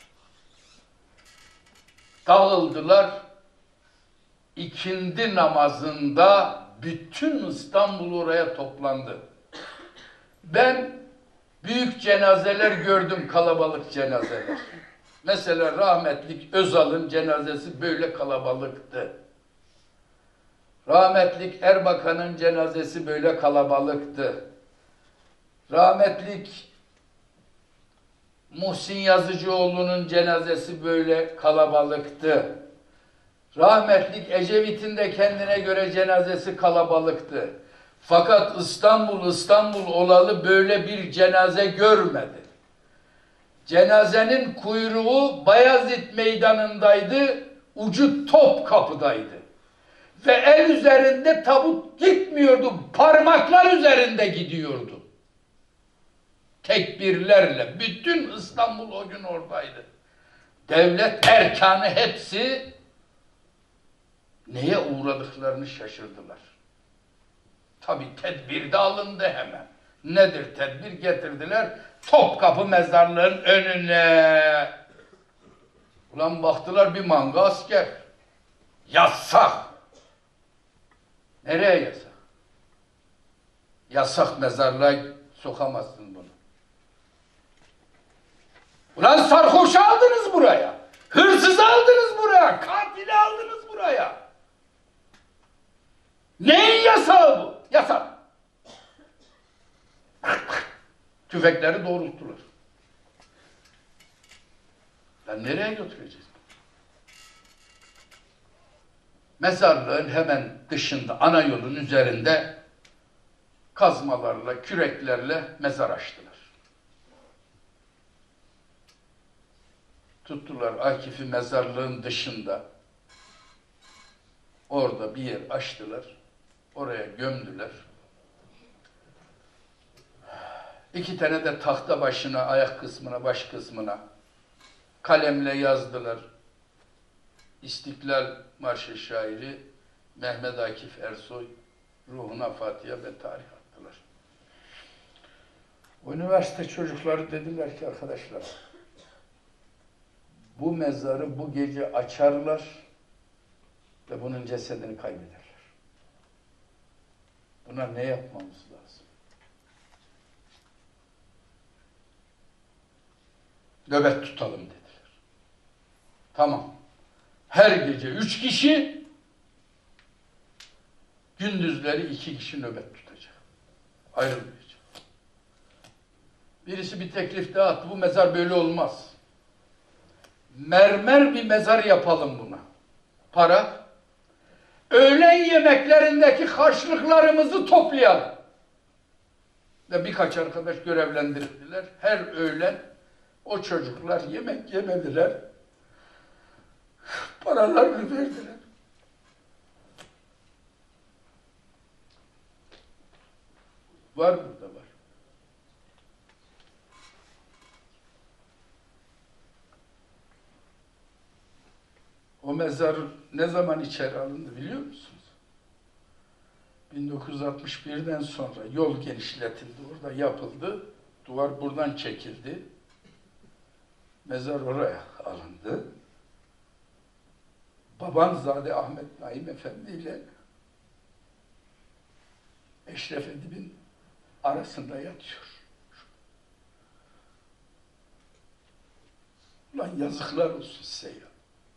Speaker 1: dağıldılar. İkindi namazında bütün İstanbul oraya toplandı. Ben büyük cenazeler gördüm, kalabalık cenazeler. Mesela rahmetlik Özal'ın cenazesi böyle kalabalıktı. Rahmetlik Erbakan'ın cenazesi böyle kalabalıktı. Rahmetlik Muhsin Yazıcıoğlu'nun cenazesi böyle kalabalıktı. Rahmetlik Ecevit'in de kendine göre cenazesi kalabalıktı. Fakat İstanbul olalı böyle bir cenaze görmedi. Cenazenin kuyruğu Bayezid Meydanı'ndaydı, ucu Topkapı'daydı. Ve el üzerinde tabut gitmiyordu, parmaklar üzerinde gidiyordu. Tekbirlerle. Bütün İstanbul o gün oradaydı. Devlet erkanı hepsi neye uğradıklarını şaşırdılar. Tabi tedbir de alındı hemen. Nedir tedbir? Getirdiler Topkapı mezarlığın önüne. Ulan baktılar bir manga asker. Yasak. Nereye yasak? Yasak, mezarlığa sokamazsın bunu. Ulan sarhoşu aldınız buraya. Hırsızı aldınız buraya. Katili aldınız buraya. Neyin yasağı bu? Yasak. Tüfekleri doğrulttular. Lan nereye götüreceğiz? Mezarlığın hemen dışında, ana yolun üzerinde kazmalarla, küreklerle mezar açtılar. Tuttular Akif'i mezarlığın dışında. Orada bir yer açtılar. Oraya gömdüler. 2 tane de tahta başına, ayak kısmına, baş kısmına kalemle yazdılar. İstiklal Marşı şairi Mehmet Akif Ersoy ruhuna Fatiha ve tarih attılar. Üniversite çocukları dediler ki arkadaşlar bu mezarı bu gece açarlar ve bunun cesedini kaybederler. Buna ne yapmamız lazım? Nöbet tutalım dediler. Tamam. Her gece 3 kişi, gündüzleri 2 kişi nöbet tutacak. Ayrılmayacak. Birisi bir teklif daha attı. Bu mezar böyle olmaz. Mermer bir mezar yapalım buna. Para. Öğlen yemeklerindeki harçlıklarımızı toplayalım. Ve birkaç arkadaş görevlendirdiler. Her öğlen o çocuklar yemek yemediler. Paralarını verdiler. Var burada var. O mezar ne zaman içeri alındı biliyor musunuz? 1961'den sonra yol genişletildi, orada yapıldı. Duvar buradan çekildi. Mezar oraya alındı. Babanzade Ahmet Naim Efendi ile Eşref Edip'in arasında yatıyor. Ulan yazıklar olsun size ya.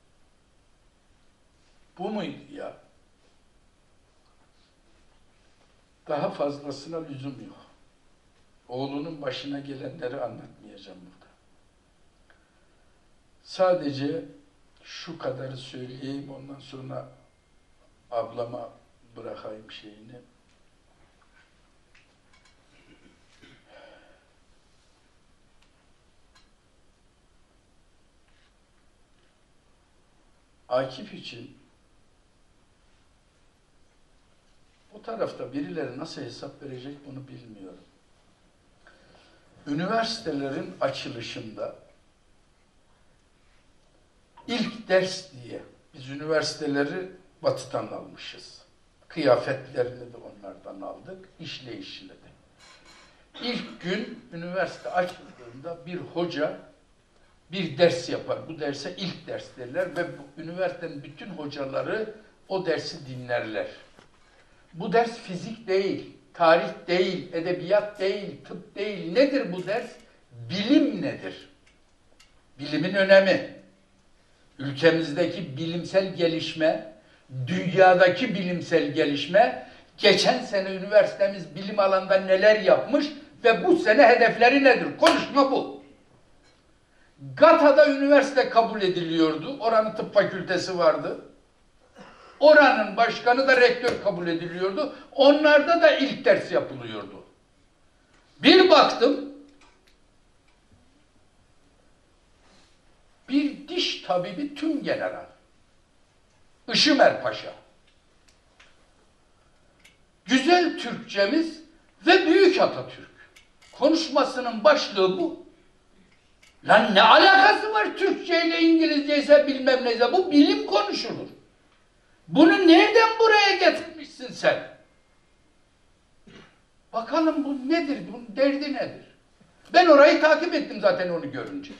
Speaker 1: Bu muydu ya? Daha fazlasına lüzum yok. Oğlunun başına gelenleri anlatmayacağım burada. Sadece şu kadarı söyleyeyim, ondan sonra ablama bırakayım şeyini. Akif için o tarafta birileri nasıl hesap verecek bunu bilmiyorum. Üniversitelerin açılışında ilk ders diye biz üniversiteleri Batı'dan almışız. Kıyafetlerini de onlardan aldık, işleyişini de. İlk gün üniversite açıldığında bir hoca bir ders yapar. Bu derse ilk ders derler ve üniversitenin bütün hocaları o dersi dinlerler. Bu ders fizik değil, tarih değil, edebiyat değil, tıp değil. Nedir bu ders? Bilim nedir? Bilimin önemi. Ülkemizdeki bilimsel gelişme, dünyadaki bilimsel gelişme, geçen sene üniversitemiz bilim alanında neler yapmış ve bu sene hedefleri nedir? Konuşma bu. GATA'da üniversite kabul ediliyordu. Oranın tıp fakültesi vardı. Oranın başkanı da rektör kabul ediliyordu. Onlarda da ilk ders yapılıyordu. Bir baktım, bir diş tabibi tümgeneral, Işımer Paşa. Güzel Türkçemiz ve Büyük Atatürk. Konuşmasının başlığı bu. Lan ne alakası var Türkçe ile İngilizce ise bilmem neyse, bu bilim konuşulur. Bunu nereden buraya getirmişsin sen? Bakalım bu nedir, bunun derdi nedir? Ben orayı takip ettim zaten onu görünce.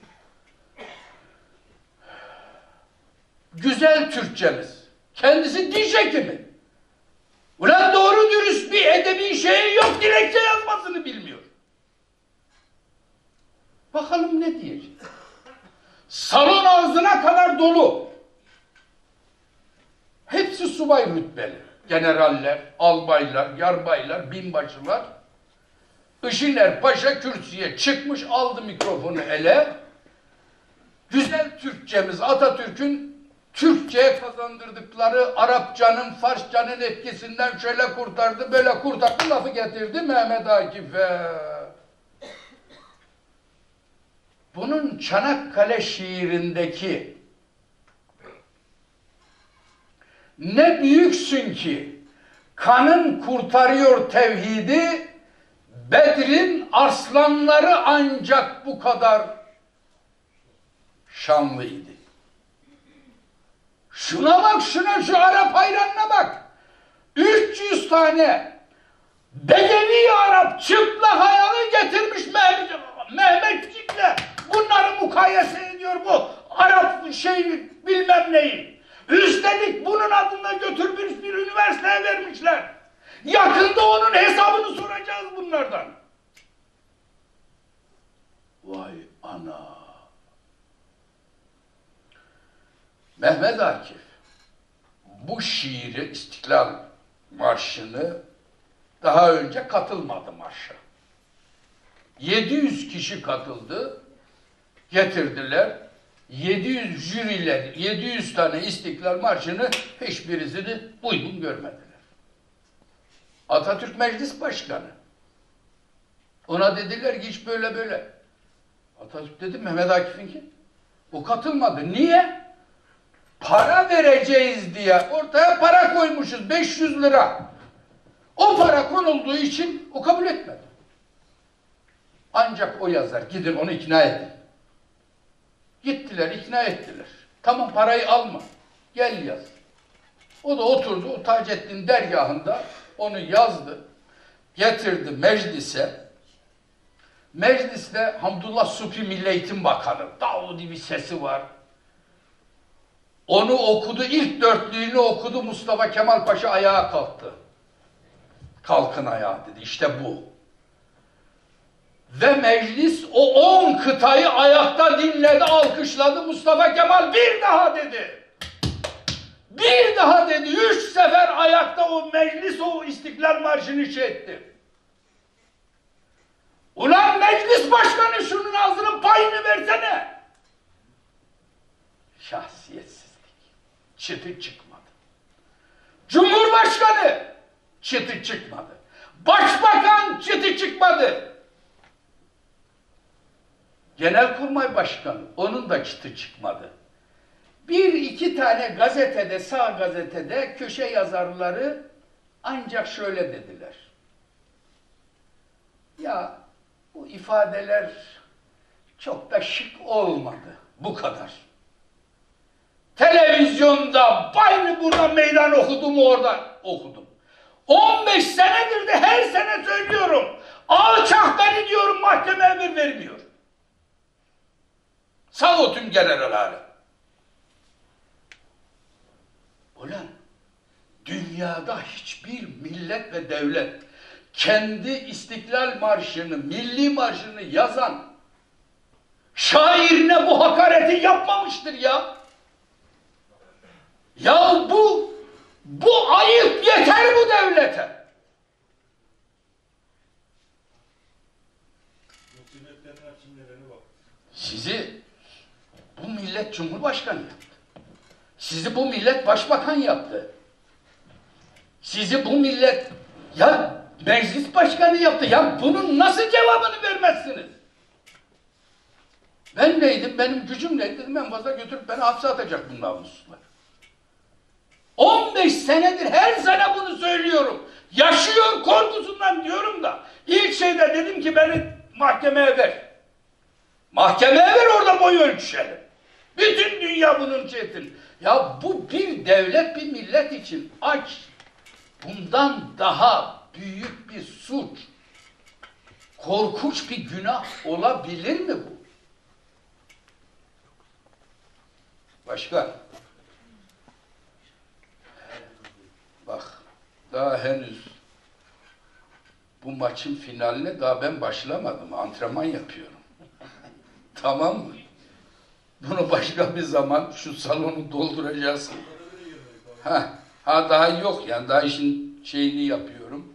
Speaker 1: Güzel Türkçemiz. Kendisi diş hekimi. Ulan doğru dürüst bir edebi şeyi yok, dilekçe yazmasını bilmiyor. Bakalım ne diyecek? Salon ağzına kadar dolu. Hepsi subay rütbeli. Generaller, albaylar, yarbaylar, binbaşılar. Işıner Paşa kürsüye çıkmış, aldı mikrofonu ele. Güzel Türkçemiz, Atatürk'ün Türkçe'ye kazandırdıkları Arapçanın, Farsçanın etkisinden şöyle kurtardı, böyle kurtardı, lafı getirdi Mehmet Akif'e. Bunun Çanakkale şiirindeki ne büyüksün ki kanın kurtarıyor tevhidi, Bedir'in arslanları ancak bu kadar şanlıydı. Şuna bak, şuna, şu Arap hayranına bak. 300 tane Bedevi Arap çıplak ayağı getirmiş Mehmetçik'le. Bunları mukayese ediyor bu Arap bilmem neyi. Üstelik bunun adında götürmüş bir üniversiteye vermişler. Yakında onun hesabını soracağız bunlardan. Vay ana. Mehmet Akif bu şiiri, İstiklal Marşı'nı daha önce katılmadı marşa. 700 kişi katıldı, getirdiler. 700 jüriler, 700 tane İstiklal Marşı'nı hiçbirisini uygun görmediler. Atatürk Meclis Başkanı. Ona dediler ki hiç böyle böyle. Atatürk dedi Mehmet Akif'inki. O katılmadı. Niye? Para vereceğiz diye ortaya para koymuşuz 500 lira. O para konulduğu için o kabul etmedi. Ancak o yazar. Gidin onu ikna edin. Gittiler, ikna ettiler. Tamam parayı alma. Gel yaz. O da oturdu o Taceddin dergahında onu yazdı, getirdi meclise. Mecliste Hamdullah Subhi Milli Eğitim Bakanı, Davudi bir sesi var. Onu okudu, ilk dörtlüğünü okudu, Mustafa Kemal Paşa ayağa kalktı. Kalkın ayağa dedi, işte bu. Ve meclis o 10 kıtayı ayakta dinledi, alkışladı. Mustafa Kemal bir daha dedi. Bir daha dedi. 3 sefer ayakta o meclis o İstiklal Marşı'nı etti. Ulan meclis başkanı şunun ağzının payını versene. Şahsiyetsizlik. Çıtı çıkmadı. Cumhurbaşkanı çıtı çıkmadı. Başbakan çıtı çıkmadı. Genelkurmay Başkanı onun da çıtı çıkmadı. Bir iki tane gazetede, sağ gazetede köşe yazarları ancak şöyle dediler. Ya bu ifadeler çok da şık olmadı. Bu kadar. Televizyonda aynı burada meydan okudum, orada okudum. 15 senedir de her sene söylüyorum. Alçakları diyorum, mahkeme emir vermiyor. Sağ ol tüm generalleri. Ulan dünyada hiçbir millet ve devlet kendi İstiklal Marşı'nı, Milli Marşı'nı yazan şairine bu hakareti yapmamıştır ya. Ya bu ayıp yeter bu devlete. Sizi bu millet Cumhurbaşkanı yaptı. Sizi bu millet Başbakan yaptı. Sizi bu millet ya Meclis Başkanı yaptı. Ya bunun nasıl cevabını vermezsiniz? Ben neydim? Benim gücüm neydi? Dedim en fazla götürüp beni hapse atacak bu namuslar. 15 senedir her sene bunu söylüyorum. Yaşıyor korkusundan diyorum da. İlk şeyde dedim ki beni mahkemeye ver. Mahkemeye ver, orada boy ölçüşelim. Bütün dünya bunun için. Ya bu bir devlet, bir millet için aç. Bundan daha büyük bir suç, korkunç bir günah olabilir mi bu? Başka? Bak, daha henüz bu maçın finaline daha ben başlamadım. Antrenman yapıyorum. Tamam mı? Bunu başka bir zaman şu salonu dolduracağız. Ha daha yok yani, daha işin şeyini yapıyorum.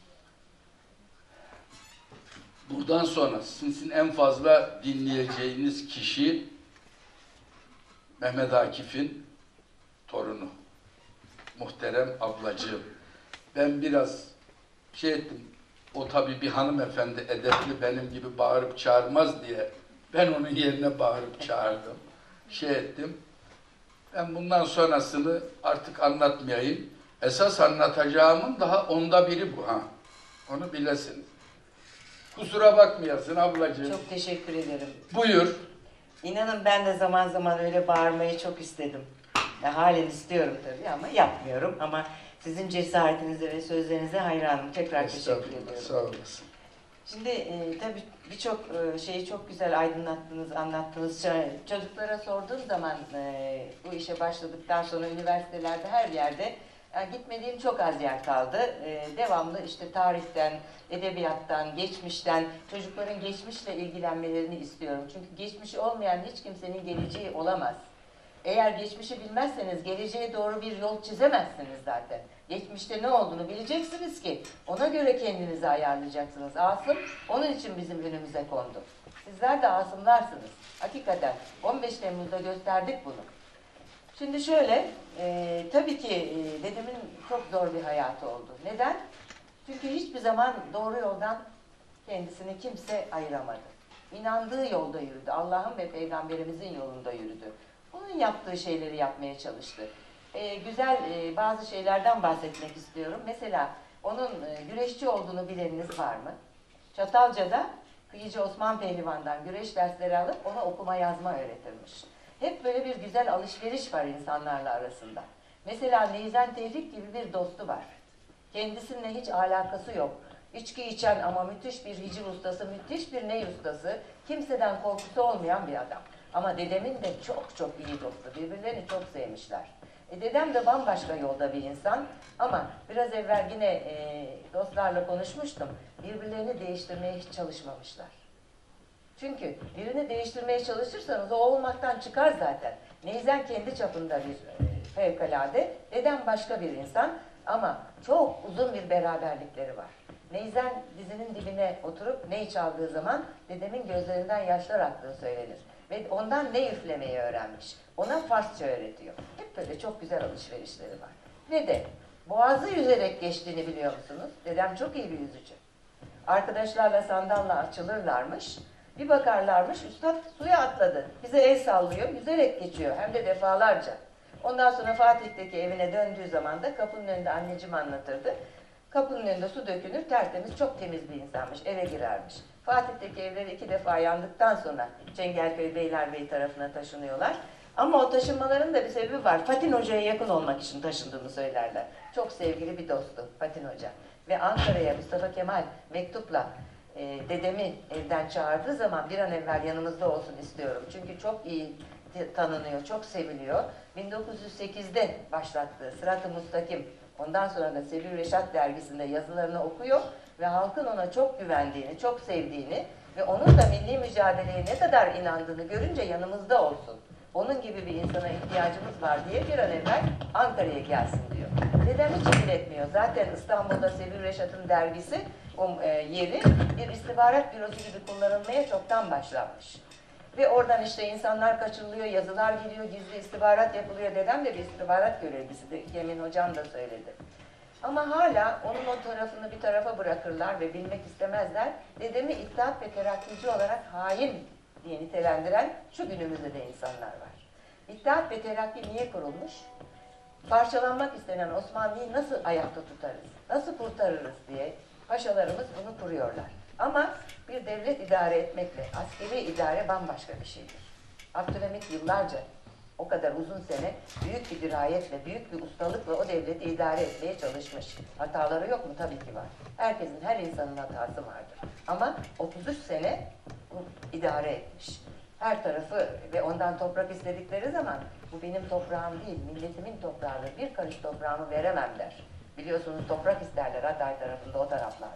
Speaker 1: Buradan sonra sizin en fazla dinleyeceğiniz kişi Mehmet Akif'in torunu. Muhterem ablacığım. Ben biraz şey ettim. O tabii bir hanımefendi, edepli, benim gibi bağırıp çağırmaz diye ben onun yerine bağırıp çağırdım. Şey ettim. Ben bundan sonrasını artık anlatmayayım. Esas anlatacağımın daha onda biri bu ha. Onu bilesiniz. Kusura bakmayasın ablacığım.
Speaker 2: Çok teşekkür ederim.
Speaker 1: Buyur.
Speaker 2: İnanın ben de zaman zaman öyle bağırmayı çok istedim. Ya, halen istiyorum tabii ama yapmıyorum. Ama sizin cesaretinize ve sözlerinize hayranım. Tekrar teşekkür ediyorum.
Speaker 1: Sağ olasın.
Speaker 2: Şimdi tabii birçok şeyi çok güzel aydınlattınız, anlattınız. Çocuklara sorduğum zaman bu işe başladıktan sonra üniversitelerde her yerde yani gitmediğim çok az yer kaldı. Devamlı işte tarihten, edebiyattan, geçmişten, çocukların geçmişle ilgilenmelerini istiyorum. Çünkü geçmişi olmayan hiç kimsenin geleceği olamaz. Eğer geçmişi bilmezseniz geleceğe doğru bir yol çizemezsiniz zaten. Geçmişte ne olduğunu bileceksiniz ki ona göre kendinizi ayarlayacaksınız. Asım onun için bizim önümüze kondu. Sizler de asımlarsınız. Hakikaten 15 Temmuz'da gösterdik bunu. Şimdi şöyle, tabii ki dedemin çok zor bir hayatı oldu. Neden? Çünkü hiçbir zaman doğru yoldan kendisini kimse ayıramadı. İnandığı yolda yürüdü. Allah'ın ve Peygamberimizin yolunda yürüdü. Onun yaptığı şeyleri yapmaya çalıştı. Güzel bazı şeylerden bahsetmek istiyorum. Mesela onun güreşçi olduğunu bileniniz var mı? Çatalca'da Kıyıcı Osman Pehlivan'dan güreş dersleri alıp ona okuma yazma öğretirmiş. Hep böyle bir güzel alışveriş var insanlarla arasında. Mesela Neyzen Tevfik gibi bir dostu var. Kendisininle hiç alakası yok. İçki içen ama müthiş bir hiciv ustası, müthiş bir ney ustası, kimseden korkusu olmayan bir adam. Ama dedemin de çok çok iyi dostu, birbirlerini çok sevmişler. Dedem de bambaşka yolda bir insan ama biraz evvel yine dostlarla konuşmuştum. Birbirlerini değiştirmeye hiç çalışmamışlar. Çünkü birini değiştirmeye çalışırsanız o olmaktan çıkar zaten. Neyzen kendi çapında bir fevkalade, dedem başka bir insan ama çok uzun bir beraberlikleri var. Neyzen dizinin dibine oturup ney çaldığı zaman dedemin gözlerinden yaşlar aktığı söylenir. Ve ondan ne üflemeyi öğrenmiş. Ona Farsça öğretiyor. Hep böyle çok güzel alışverişleri var. Ve de boğazı yüzerek geçtiğini biliyor musunuz? Dedem çok iyi bir yüzücü. Arkadaşlarla sandalla açılırlarmış. Bir bakarlarmış, üstad suya atladı. Bize el sallıyor, yüzerek geçiyor. Hem de defalarca. Ondan sonra Fatih'teki evine döndüğü zaman da kapının önünde anneciğim anlatırdı. Kapının önünde su dökülür, tertemiz, çok temiz bir insanmış, eve girermiş. Fatih'teki evleri 2 defa yandıktan sonra Çengelköy Beylerbeyi tarafına taşınıyorlar. Ama o taşınmaların da bir sebebi var. Fatin Hoca'ya yakın olmak için taşındığını söylerler. Çok sevgili bir dostu Fatin Hoca. Ve Ankara'ya Mustafa Kemal mektupla dedemi evden çağırdığı zaman bir an evvel yanımızda olsun istiyorum. Çünkü çok iyi tanınıyor, çok seviliyor. 1908'de başlattığı Sırat-ı Mustakim, ondan sonra da Sevil Reşat dergisinde yazılarını okuyor ve halkın ona çok güvendiğini, çok sevdiğini ve onun da milli mücadeleye ne kadar inandığını görünce yanımızda olsun. Onun gibi bir insana ihtiyacımız var diye bir an evvel Ankara'ya gelsin diyor. Dedem hiç iletmiyor. Zaten İstanbul'da Sevil Reşat'ın dergisi o yeri bir istihbarat bürosu gibi kullanılmaya çoktan başlanmış. Ve oradan işte insanlar kaçırılıyor, yazılar giriyor, gizli istihbarat yapılıyor. Dedem de bir istihbarat görevlisidir. Yemin hocam da söyledi. Ama hala onun o tarafını bir tarafa bırakırlar ve bilmek istemezler. Dedemi İttihat ve Terakkici olarak hain diye nitelendiren şu günümüzde de insanlar var. İttihat ve Terakki niye kurulmuş? Parçalanmak istenen Osmanlı'yı nasıl ayakta tutarız, nasıl kurtarırız diye paşalarımız bunu kuruyorlar. Ama bir devlet idare etmekle askeri idare bambaşka bir şeydir. Abdülhamit yıllarca o kadar uzun sene büyük bir dirayetle, büyük bir ustalıkla o devleti idare etmeye çalışmış. Hataları yok mu? Tabii ki var. Herkesin, her insanın hatası vardır. Ama 33 sene idare etmiş. Her tarafı ve ondan toprak istedikleri zaman bu benim toprağım değil, milletimin toprağıdır. Bir karış toprağımı veremem der. Biliyorsunuz toprak isterler Hatay tarafında, o taraflarda.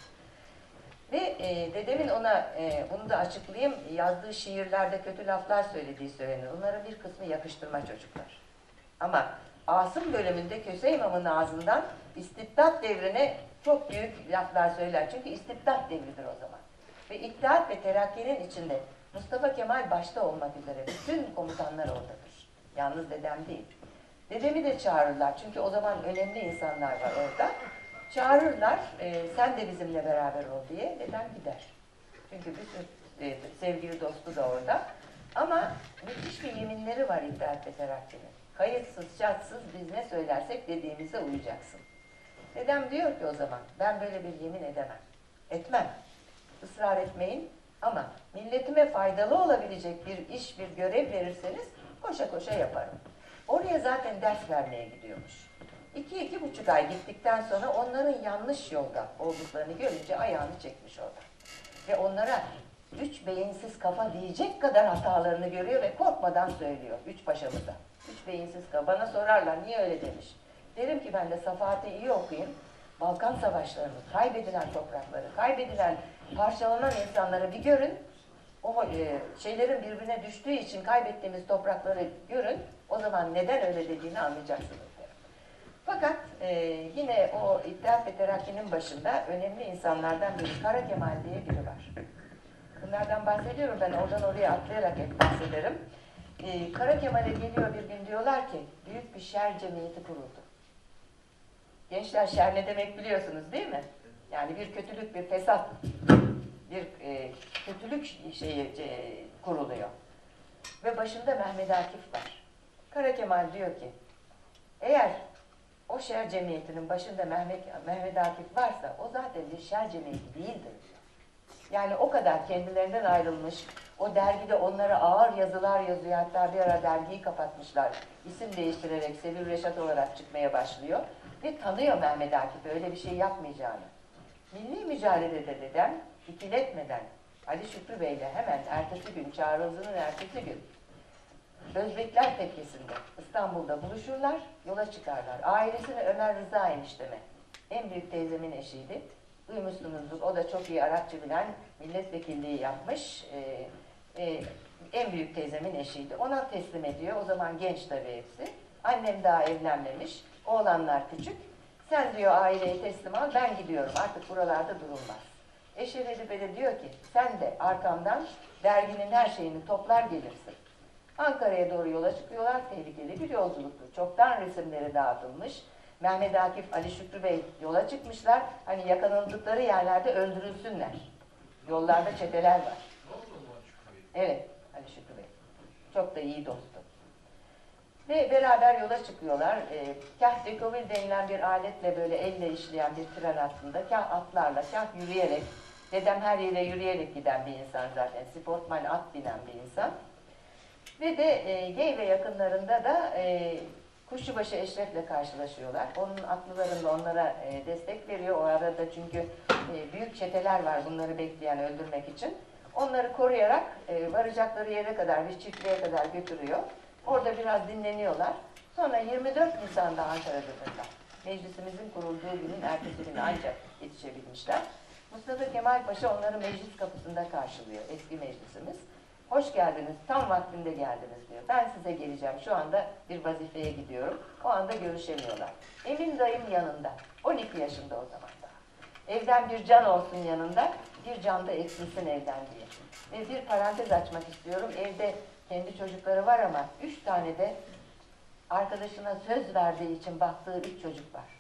Speaker 2: Ve dedemin ona, bunu da açıklayayım, yazdığı şiirlerde kötü laflar söylediği söylenir. Onların bir kısmı yakıştırma çocuklar. Ama Asım bölümünde Köse İmam'ın ağzından istibdat devrine çok büyük laflar söyler. Çünkü istibdat devridir o zaman. Ve İttihat ve Terakki'nin içinde Mustafa Kemal başta olmak üzere bütün komutanlar oradadır. Yalnız dedem değil. Dedemi de çağırırlar. Çünkü o zaman önemli insanlar var orada. Çağırırlar, sen de bizimle beraber ol diye. Dedem gider. Çünkü bütün sevgili dostu da orada. Ama müthiş bir yeminleri var İttihat ve Terakki'nin. Kayıtsız, şartsız biz ne söylersek dediğimize uyacaksın. Dedem diyor ki o zaman, ben böyle bir yemin edemem. Etmem. Israr etmeyin ama milletime faydalı olabilecek bir iş, bir görev verirseniz koşa koşa yaparım. Oraya zaten ders vermeye gidiyormuş. 2-2,5 ay gittikten sonra onların yanlış yolda olduklarını görünce ayağını çekmiş orada. Ve onlara 3 beyinsiz kafa diyecek kadar hatalarını görüyor ve korkmadan söylüyor 3 paşamıza. 3 beyinsiz kafa. Bana sorarlar niye öyle demiş. Derim ki ben de Safahat'ı iyi okuyayım. Balkan savaşlarını, kaybedilen toprakları, kaybedilen, parçalanan insanları bir görün. O şeylerin birbirine düştüğü için kaybettiğimiz toprakları görün. O zaman neden öyle dediğini anlayacaksınız. Fakat yine o İttihat ve Terakki'nin başında önemli insanlardan biri Kara Kemal diye biri var. Bunlardan bahsediyorum, ben oradan oraya atlayarak hep bahsederim. Kara Kemal'e geliyor bir gün, diyorlar ki büyük bir şer cemiyeti kuruldu. Gençler, şer ne demek biliyorsunuz değil mi? Yani bir kötülük, bir fesat, bir kötülük şeyi kuruluyor. Ve başında Mehmet Akif var. Kara Kemal diyor ki, eğer o şer cemiyetinin başında Mehmet Akif varsa o zaten bir şer cemiyeti değildir. Yani o kadar kendilerinden ayrılmış, O dergide onlara ağır yazılar yazıyor. Hatta bir ara dergiyi kapatmışlar. İsim değiştirerek Sevil Reşat olarak çıkmaya başlıyor. Ve tanıyor Mehmet Akif öyle bir şey yapmayacağını. Milli mücadelede dedem ikiletmeden Ali Şükrü Bey'le hemen ertesi gün, çağrılığının ertesi gün Özbekler Tekkesi'nde İstanbul'da buluşurlar, yola çıkarlar. Ailesini Ömer Rıza enişteme, en büyük teyzemin eşiydi. Duymuşsunuzdur, o da çok iyi Arapça bilen, milletvekilliği yapmış. En büyük teyzemin eşiydi. Ona teslim ediyor. O zaman genç tabii hepsi. Annem daha evlenmemiş. Oğlanlar küçük. Sen diyor aileyi teslim al, ben gidiyorum. Artık buralarda durulmaz. Eşref Edip de diyor ki, sen de arkamdan derginin her şeyini toplar gelirsin. Ankara'ya doğru yola çıkıyorlar. Tehlikeli bir yolculuktu. Çoktan resimleri dağıtılmış. Mehmet Akif, Ali Şükrü Bey yola çıkmışlar. Hani yakalandıkları yerlerde öldürülsünler. Yollarda çeteler var. Evet, Ali Şükrü Bey. Çok da iyi dostum. Ve beraber yola çıkıyorlar. Kah dekovil denilen bir aletle böyle elle işleyen bir tren aslında. Kah atlarla, kah yürüyerek. Dedem her yere yürüyerek giden bir insan zaten. Sportman at binen bir insan. Ve de Geyve yakınlarında da Kuşçubaşı Eşref'le karşılaşıyorlar. Onun atlılarında onlara destek veriyor. O arada çünkü büyük çeteler var bunları bekleyen, öldürmek için. Onları koruyarak varacakları yere kadar, bir çiftliğe kadar götürüyor. Orada biraz dinleniyorlar. Sonra 24 Nisan'da Ankara'dadırlar. Meclisimizin kurulduğu günün ertesi günü ancak yetişebilmişler. Mustafa Kemal Paşa onları meclis kapısında karşılıyor, eski meclisimiz. Hoş geldiniz, tam vaktinde geldiniz diyor. Ben size geleceğim, şu anda bir vazifeye gidiyorum. O anda görüşemiyorlar. Emin dayım yanında, 12 yaşında o zaman daha. Evden bir can olsun yanında, bir can da eksilsin evden diye. Ve bir parantez açmak istiyorum, evde kendi çocukları var ama 3 tane de arkadaşına söz verdiği için baktığı 3 çocuk var.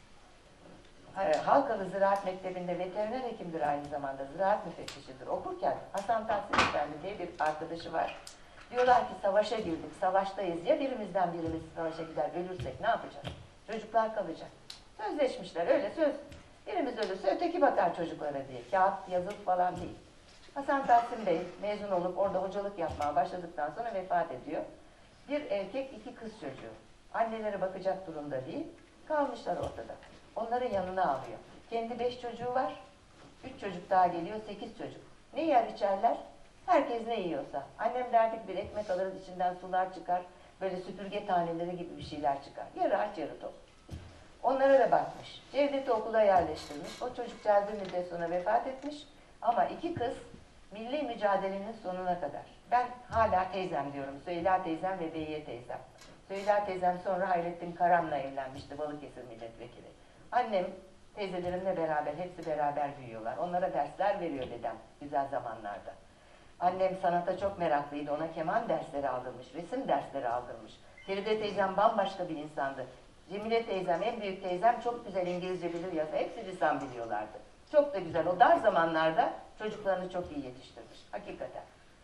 Speaker 2: Halkalı Ziraat Mektebi'nde veteriner hekimdir, aynı zamanda ziraat müfettişidir. Okurken Hasan Tahsin Efendi diye bir arkadaşı var. Diyorlar ki savaşa girdik, savaştayız. Ya birimizden birimiz savaşa gider, ölürsek ne yapacağız? Çocuklar kalacak. Sözleşmişler, öyle söz. Birimiz ölürse öteki bakar çocuklara diye. Kağıt yazılı falan değil. Hasan Tahsin Bey mezun olup orada hocalık yapmaya başladıktan sonra vefat ediyor. Bir erkek, 2 kız çocuğu. Anneleri bakacak durumda değil. Kalmışlar ortada. Onları yanına alıyor. Kendi 5 çocuğu var. 3 çocuk daha geliyor, 8 çocuk. Ne yer içerler? Herkes ne yiyorsa. Annem derdik bir ekmek alırız, içinden sular çıkar. Böyle süpürge taneleri gibi bir şeyler çıkar. Yarı aç yarı tok. Onlara da bakmış. Cevdet'i okula yerleştirmiş. O çocukcağız bir müddet sonra vefat etmiş. Ama 2 kız milli mücadelenin sonuna kadar. Ben hala teyzem diyorum. Süheyla teyzem ve Beyye teyzem. Süheyla teyzem sonra Hayrettin Karam'la evlenmişti, Balıkesir milletvekili. Annem teyzelerimle beraber, hepsi beraber büyüyorlar. Onlara dersler veriyor dedem güzel zamanlarda. Annem sanata çok meraklıydı. Ona keman dersleri aldırmış, resim dersleri aldırmış. Feride teyzem bambaşka bir insandı. Cemile teyzem, en büyük teyzem çok güzel İngilizce bilir yazı. Hepsi lisan biliyorlardı. Çok da güzel. O dar zamanlarda çocuklarını çok iyi yetiştirmiş. Hakikaten.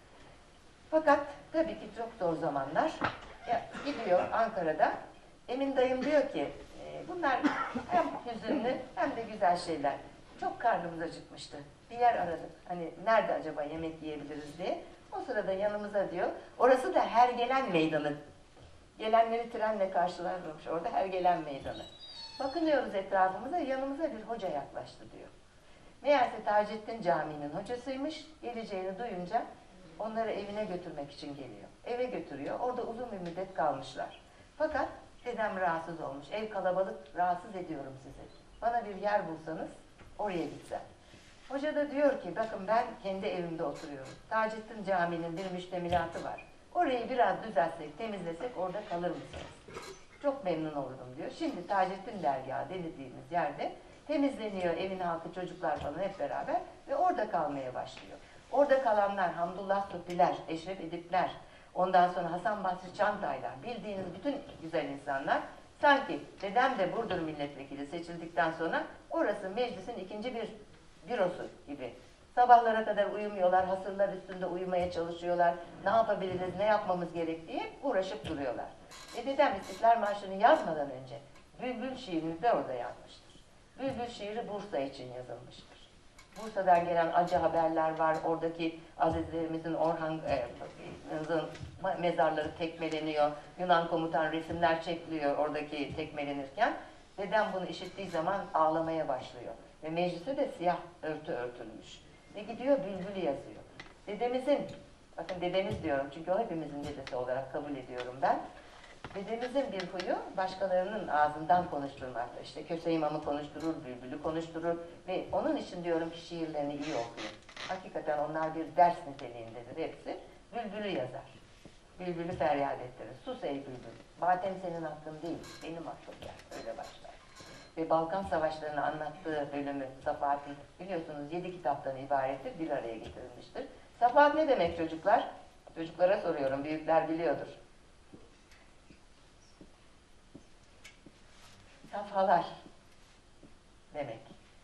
Speaker 2: Fakat tabii ki çok zor zamanlar. Ya, gidiyor Ankara'da. Emin dayım diyor ki bunlar hem hüzünlü hem de güzel şeyler. Çok karnımız acıkmıştı. Bir yer aradık. Hani nerede acaba yemek yiyebiliriz diye. O sırada yanımıza diyor. Orası da Hergelen Meydanı. Gelenleri trenle karşılarmış orada Hergelen Meydanı. Bakınıyoruz etrafımıza, yanımıza bir hoca yaklaştı diyor. Meğerse Taceddin Camii'nin hocasıymış. Geleceğini duyunca onları evine götürmek için geliyor. Eve götürüyor. Orada uzun bir müddet kalmışlar. Fakat dedem rahatsız olmuş. Ev kalabalık, rahatsız ediyorum sizi. Bana bir yer bulsanız oraya gitsem. Hoca da diyor ki bakın ben kendi evimde oturuyorum. Taceddin Camii'nin bir müştemilatı var. Orayı biraz düzeltsek, temizlesek orada kalır mısınız? Çok memnun olurum diyor. Şimdi Taceddin Dergahı denildiğimiz yerde temizleniyor, evin halkı, çocuklar falan hep beraber ve orada kalmaya başlıyor. Orada kalanlar Hamdullah Sofiler, Eşref Edipler, ondan sonra Hasan Basri Çantaylar, bildiğiniz bütün güzel insanlar. Sanki dedem de Burdur milletvekili seçildikten sonra orası meclisin ikinci bir bürosu gibi. Sabahlara kadar uyumuyorlar, hasırlar üstünde uyumaya çalışıyorlar. Ne yapabiliriz, ne yapmamız gerek diye uğraşıp duruyorlar. Dedem İstiklal Marşı'nı yazmadan önce Bülbül şiirini de orada yazmıştır. Bülbül şiiri Bursa için yazılmıştır. Bursa'dan gelen acı haberler var. Oradaki azizlerimizin Orhan'ın mezarları tekmeleniyor. Yunan komutan resimler çekiliyor oradaki tekmelenirken. Dedem bunu işittiği zaman ağlamaya başlıyor. Ve meclise de siyah örtü örtülmüş. Ve gidiyor bülbül yazıyor. Dedemizin, bakın dedemiz diyorum çünkü o hepimizin dedesi olarak kabul ediyorum ben. Dedemizin bir huyu başkalarının ağzından konuşturmakta. İşte Köse İmam'ı konuşturur, bülbülü konuşturur ve onun için diyorum ki şiirlerini iyi okuyun. Hakikaten onlar bir ders niteliğindedir hepsi. Bülbülü yazar. Bülbülü feryat ettirir. Sus ey bülbül. Matem senin hakkın değil, benim hakkım der. Öyle başlar. Ve Balkan Savaşları'nı anlattığı bölümü Safahat'ın biliyorsunuz 7 kitaptan ibarettir, bir araya getirilmiştir. Safahat ne demek çocuklar? Çocuklara soruyorum, büyükler biliyordur. Safhalar demek.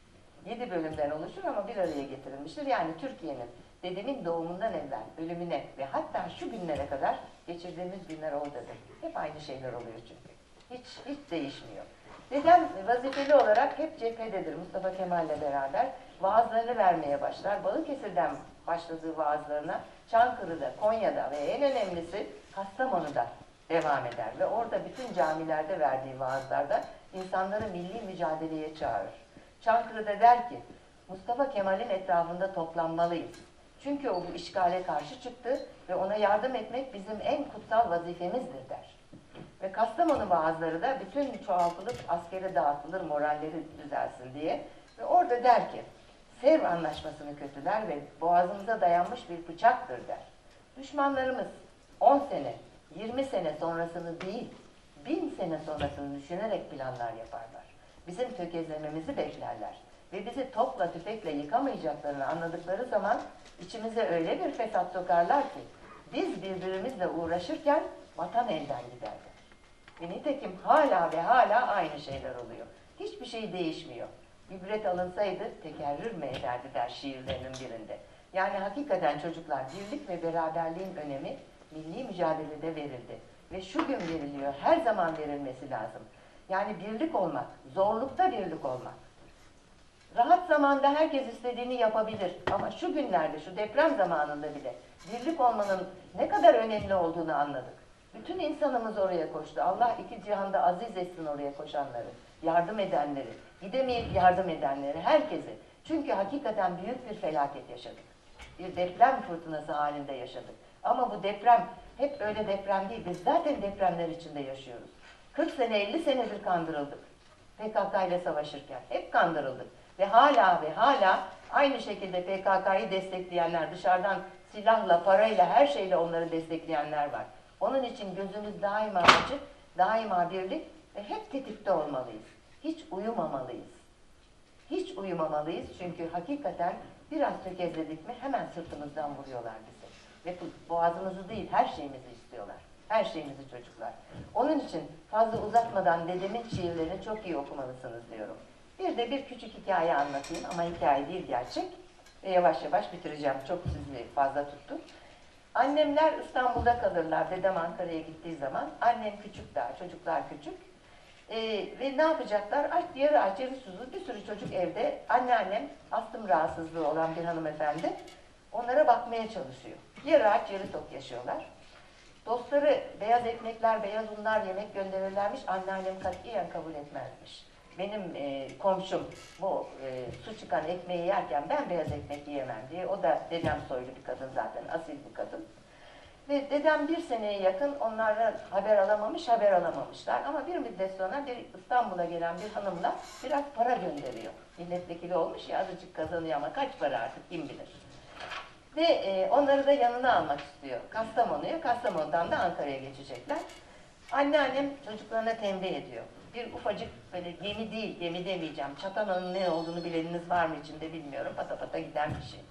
Speaker 2: 7 bölümden oluşur ama bir araya getirilmiştir. Yani Türkiye'nin dedemin doğumundan evvel ölümüne ve hatta şu günlere kadar geçirdiğimiz günler oradadır. Hep aynı şeyler oluyor çünkü. Hiç değişmiyor. Dedem vazifeli olarak hep cephededir Mustafa Kemal'le beraber. Vaazlarını vermeye başlar. Balıkesir'den başladığı vaazlarına Çankırı'da, Konya'da ve en önemlisi Kastamonu'da devam eder. Ve orada bütün camilerde verdiği vaazlarda insanları milli mücadeleye çağırır. Çankırı'da der ki, Mustafa Kemal'in etrafında toplanmalıyız. Çünkü o bu işgale karşı çıktı ve ona yardım etmek bizim en kutsal vazifemizdir der. Ve Kastamonu vaazları da bütün çoğaltılıp askere dağıtılır, moralleri düzelsin diye. Ve orada der ki, Sevr Anlaşması'nı kötüler ve boğazımıza dayanmış bir bıçaktır der. Düşmanlarımız 10 sene, 20 sene sonrasını değil, 1000 sene sonrasını düşünerek planlar yaparlar. Bizim tökezlememizi beklerler. Ve bizi topla tüfekle yıkamayacaklarını anladıkları zaman içimize öyle bir fesat sokarlar ki biz birbirimizle uğraşırken vatan elden giderler. Ve nitekim hala ve hala aynı şeyler oluyor. Hiçbir şey değişmiyor. İbret alınsaydı tekerrür mü ederdi der şiirlerinin birinde. Yani hakikaten çocuklar birlik ve beraberliğin önemi milli mücadelede verildi. Ve şu gün veriliyor, her zaman verilmesi lazım. Yani birlik olmak, zorlukta birlik olmak. Rahat zamanda herkes istediğini yapabilir ama şu günlerde, şu deprem zamanında bile birlik olmanın ne kadar önemli olduğunu anladık. Bütün insanımız oraya koştu. Allah iki cihanda aziz etsin oraya koşanları, yardım edenleri, gidemeyip yardım edenleri, herkesi. Çünkü hakikaten büyük bir felaket yaşadık. Bir deprem fırtınası halinde yaşadık. Ama bu deprem hep öyle deprem değil. Biz zaten depremler içinde yaşıyoruz. 40 sene, 50 senedir kandırıldık. PKK ile savaşırken hep kandırıldık. Ve hala aynı şekilde PKK'yı destekleyenler, dışarıdan silahla, parayla, her şeyle onları destekleyenler var. Onun için gözümüz daima açık, daima birlik ve hep tetikte olmalıyız. Hiç uyumamalıyız. Hiç uyumamalıyız çünkü hakikaten biraz tökezledik mi hemen sırtımızdan vuruyorlar bizi. Ve boğazımızı değil her şeyimizi istiyorlar. Her şeyimizi çocuklar. Onun için fazla uzatmadan dedemin şiirlerini çok iyi okumalısınız diyorum. Bir de bir küçük hikaye anlatayım ama hikaye değil gerçek. Ve yavaş yavaş bitireceğim. Çok sizi fazla tuttum. Annemler İstanbul'da kalırlar. Dedem Ankara'ya gittiği zaman. Annem küçük daha, çocuklar küçük. Ve ne yapacaklar? Yarı aç, yarı susuz bir sürü çocuk evde. Anneannem astım rahatsızlığı olan bir hanımefendi. Onlara bakmaya çalışıyor. Yarı aç, yarı tok yaşıyorlar. Dostları beyaz ekmekler, beyaz unlar yemek gönderirlermiş. Anneannem katiyen kabul etmezmiş. Benim komşum bu su çıkan ekmeği yerken ben beyaz ekmek yiyemem diye. O da dedem soylu bir kadın zaten, asil bir kadın. Ve dedem bir seneye yakın onlara haber alamamışlar. Ama bir müddet sonra bir İstanbul'a gelen bir hanımla biraz para gönderiyor. Milletvekili olmuş ya, azıcık kazanıyor ama kaç para artık kim bilir. Ve onları da yanına almak istiyor. Kastamonu'ya, Kastamonu'dan da Ankara'ya geçecekler. Anneannem çocuklarına tembih ediyor. Bir ufacık böyle gemi değil, gemi demeyeceğim. Çatananın ne olduğunu bileniniz var mı içinde bilmiyorum. Pata pata giden bir şey.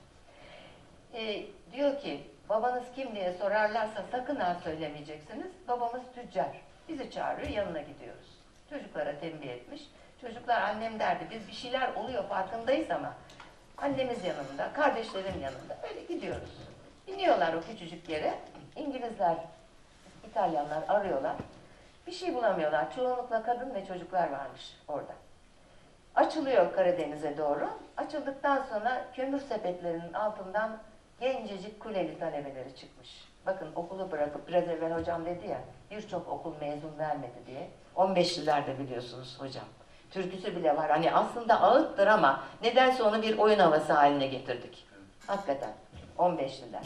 Speaker 2: Diyor ki, babanız kim diye sorarlarsa sakın ha söylemeyeceksiniz. Babamız tüccar. Bizi çağırıyor, yanına gidiyoruz. Çocuklara tembih etmiş. Çocuklar annem derdi, biz bir şeyler oluyor farkındayız ama annemiz yanında, kardeşlerim yanında. Böyle gidiyoruz. İniyorlar o küçücük yere. İngilizler, İtalyanlar arıyorlar. Bir şey bulamıyorlar. Çoğunlukla kadın ve çocuklar varmış orada. açılıyor Karadeniz'e doğru. Açıldıktan sonra kömür sepetlerinin altından gencecik Kuleli talebeleri çıkmış. Bakın okulu bırakıp, biraz evvel hocam dedi ya, birçok okul mezun vermedi diye. 15'liler de biliyorsunuz hocam. Türküsü bile var. Hani aslında ağıttır ama nedense onu bir oyun havası haline getirdik. Hakikaten 15'liler.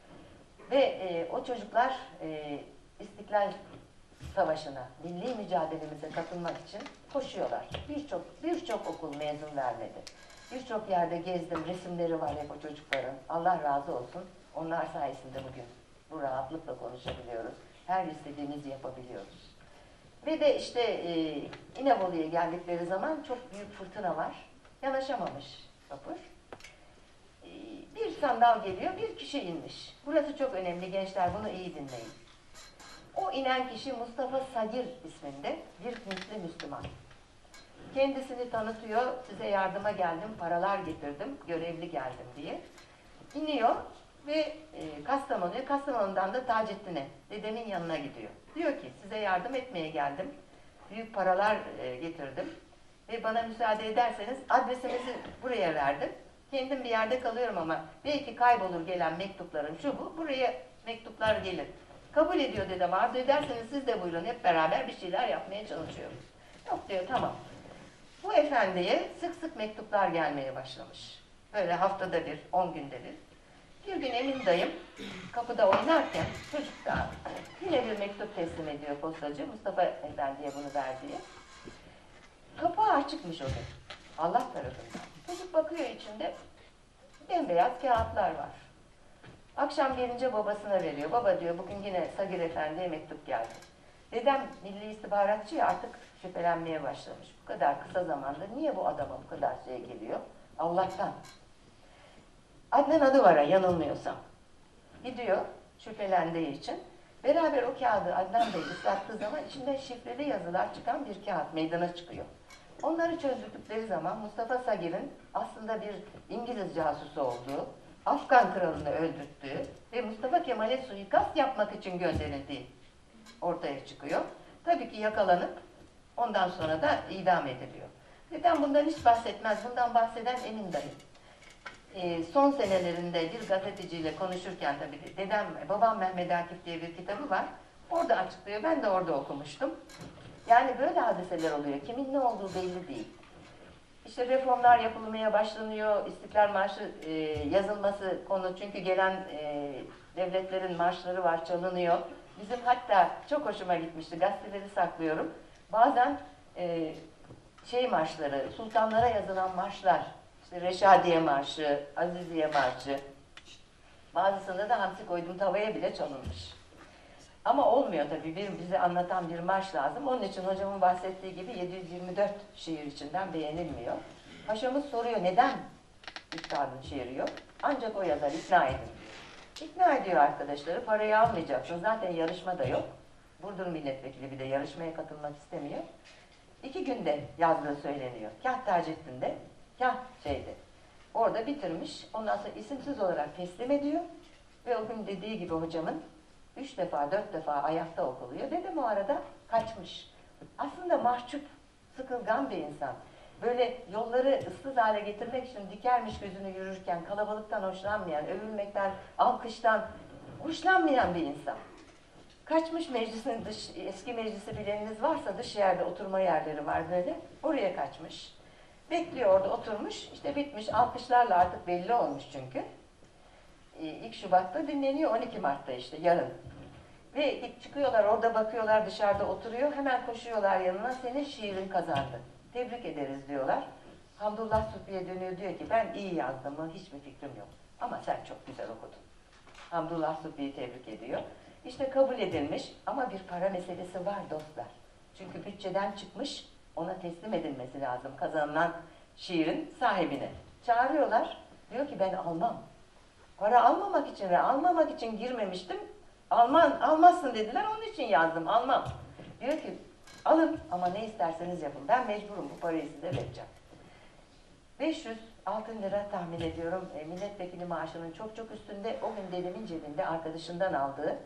Speaker 2: Ve o çocuklar İstiklal Savaşı'na, milli mücadelemize katılmak için koşuyorlar. Birçok okul mezun vermedi. Birçok yerde gezdim, resimleri var hep o çocukların. Allah razı olsun. Onlar sayesinde bugün bu rahatlıkla konuşabiliyoruz. Her istediğimizi yapabiliyoruz. Ve de işte İnebolu'ya geldikleri zaman çok büyük fırtına var. Yanaşamamış vapur. Bir sandal geliyor, bir kişi inmiş. Burası çok önemli gençler, bunu iyi dinleyin. O inen kişi Mustafa Sagir isminde bir Hintli Müslüman. Kendisini tanıtıyor, size yardıma geldim, paralar getirdim, görevli geldim diye. İniyor ve Kastamonu'dan da Taceddin'e, dedemin yanına gidiyor. Diyor ki, size yardım etmeye geldim, büyük paralar getirdim ve bana müsaade ederseniz adresinizi buraya verdim. Kendim bir yerde kalıyorum ama belki kaybolur gelen mektupların şu bu, buraya mektuplar gelir. Kabul ediyor dedem, arzu ederseniz siz de buyurun, hep beraber bir şeyler yapmaya çalışıyoruz. Yok diyor, tamam. Bu efendiye sık sık mektuplar gelmeye başlamış. Böyle haftada bir, 10 günde bir. Bir gün Emin dayım kapıda oynarken çocuk da yine bir mektup teslim ediyor postacı. Mustafa Efendi'ye bunu verdiği. Kapağı açıkmış o gün. Allah tarafından. Çocuk bakıyor, içinde bembeyaz kağıtlar var. Akşam gelince babasına veriyor. Baba diyor, bugün yine Sagir Efendi'ye mektup geldi. Dedem milli istihbaratçı ya, artık şüphelenmeye başlamış. Bu kadar kısa zamanda niye bu adama bu kadar şey geliyor? Allah'tan. Adnan adı var, yanılmıyorsam. Gidiyor şüphelendiği için. Beraber o kağıdı Adnan Bey ıslattığı zaman içinde şifreli yazılar çıkan bir kağıt meydana çıkıyor. Onları çözdükleri zaman Mustafa Sagir'in aslında bir İngiliz casusu olduğu, Afgan kralını öldürttüğü ve Mustafa Kemal'e suikast yapmak için gönderildiği ortaya çıkıyor. Tabii ki yakalanıp ondan sonra da idam ediliyor. Neden bundan hiç bahsetmez? Bundan bahseden Emin dayı. Son senelerinde bir gazeteciyle konuşurken tabii babam Mehmet Akif diye bir kitabı var. Orada açıklıyor. Ben de orada okumuştum. Yani böyle hadiseler oluyor. Kimin ne olduğu belli değil. İşte reformlar yapılmaya başlanıyor. İstiklal Marşı yazılması konu. Çünkü gelen devletlerin marşları var, çalınıyor. Bizim hatta çok hoşuma gitmişti. Gazeteleri saklıyorum. Bazen marşları, sultanlara yazılan marşlar, işte Reşadiye Marşı, Aziziye Marşı, bazısında da hamsi koydum tavaya bile çalınmış. Ama olmuyor tabii, bize anlatan bir marş lazım. Onun için hocamın bahsettiği gibi 724 şiir içinden beğenilmiyor. Paşamız soruyor, neden üstadın şiiri yok? Ancak o yazar, ikna edin. İkna ediyor arkadaşları, parayı almayacaksın. Zaten yarışma da yok. Burdur milletvekili bir de yarışmaya katılmak istemiyor. 2 günde yazdığı söyleniyor. Kah Taceddin'de, kah orada bitirmiş. Ondan sonra isimsiz olarak teslim ediyor. Ve o gün dediği gibi hocamın 3 defa, 4 defa ayakta okuluyor. Dedem o arada kaçmış. Aslında mahcup, sıkılgan bir insan. Böyle yolları ıssız hale getirmek için dikermiş gözünü yürürken kalabalıktan hoşlanmayan, övülmekten, alkıştan hoşlanmayan bir insan. Kaçmış, meclisin eski meclisi bileniniz varsa dış yerde oturma yerleri var böyle. Oraya kaçmış. Bekliyor orada, oturmuş. İşte bitmiş, alkışlarla artık belli olmuş çünkü. İlk Şubat'ta dinleniyor, 12 Mart'ta işte yarın. Ve çıkıyorlar, orada bakıyorlar, dışarıda oturuyor. Hemen koşuyorlar yanına, senin şiirin kazandı. Tebrik ederiz diyorlar. Hamdullah Supi'ye dönüyor, diyor ki ben iyi yazdım mı hiçbir fikrim yok. Ama sen çok güzel okudun. Hamdullah Supi'yi tebrik ediyor. İşte kabul edilmiş ama bir para meselesi var dostlar. Çünkü bütçeden çıkmış, ona teslim edilmesi lazım kazanılan şiirin sahibine. Çağırıyorlar, diyor ki ben almam. Para almamak için ve almamak için girmemiştim. Almazsın dediler, onun için yazdım, almam. Diyor ki alın ama ne isterseniz yapın. Ben mecburum, bu parayı size vereceğim. 506 lira tahmin ediyorum. Milletvekili maaşının çok çok üstünde. O gün dedemin cebinde arkadaşından aldığı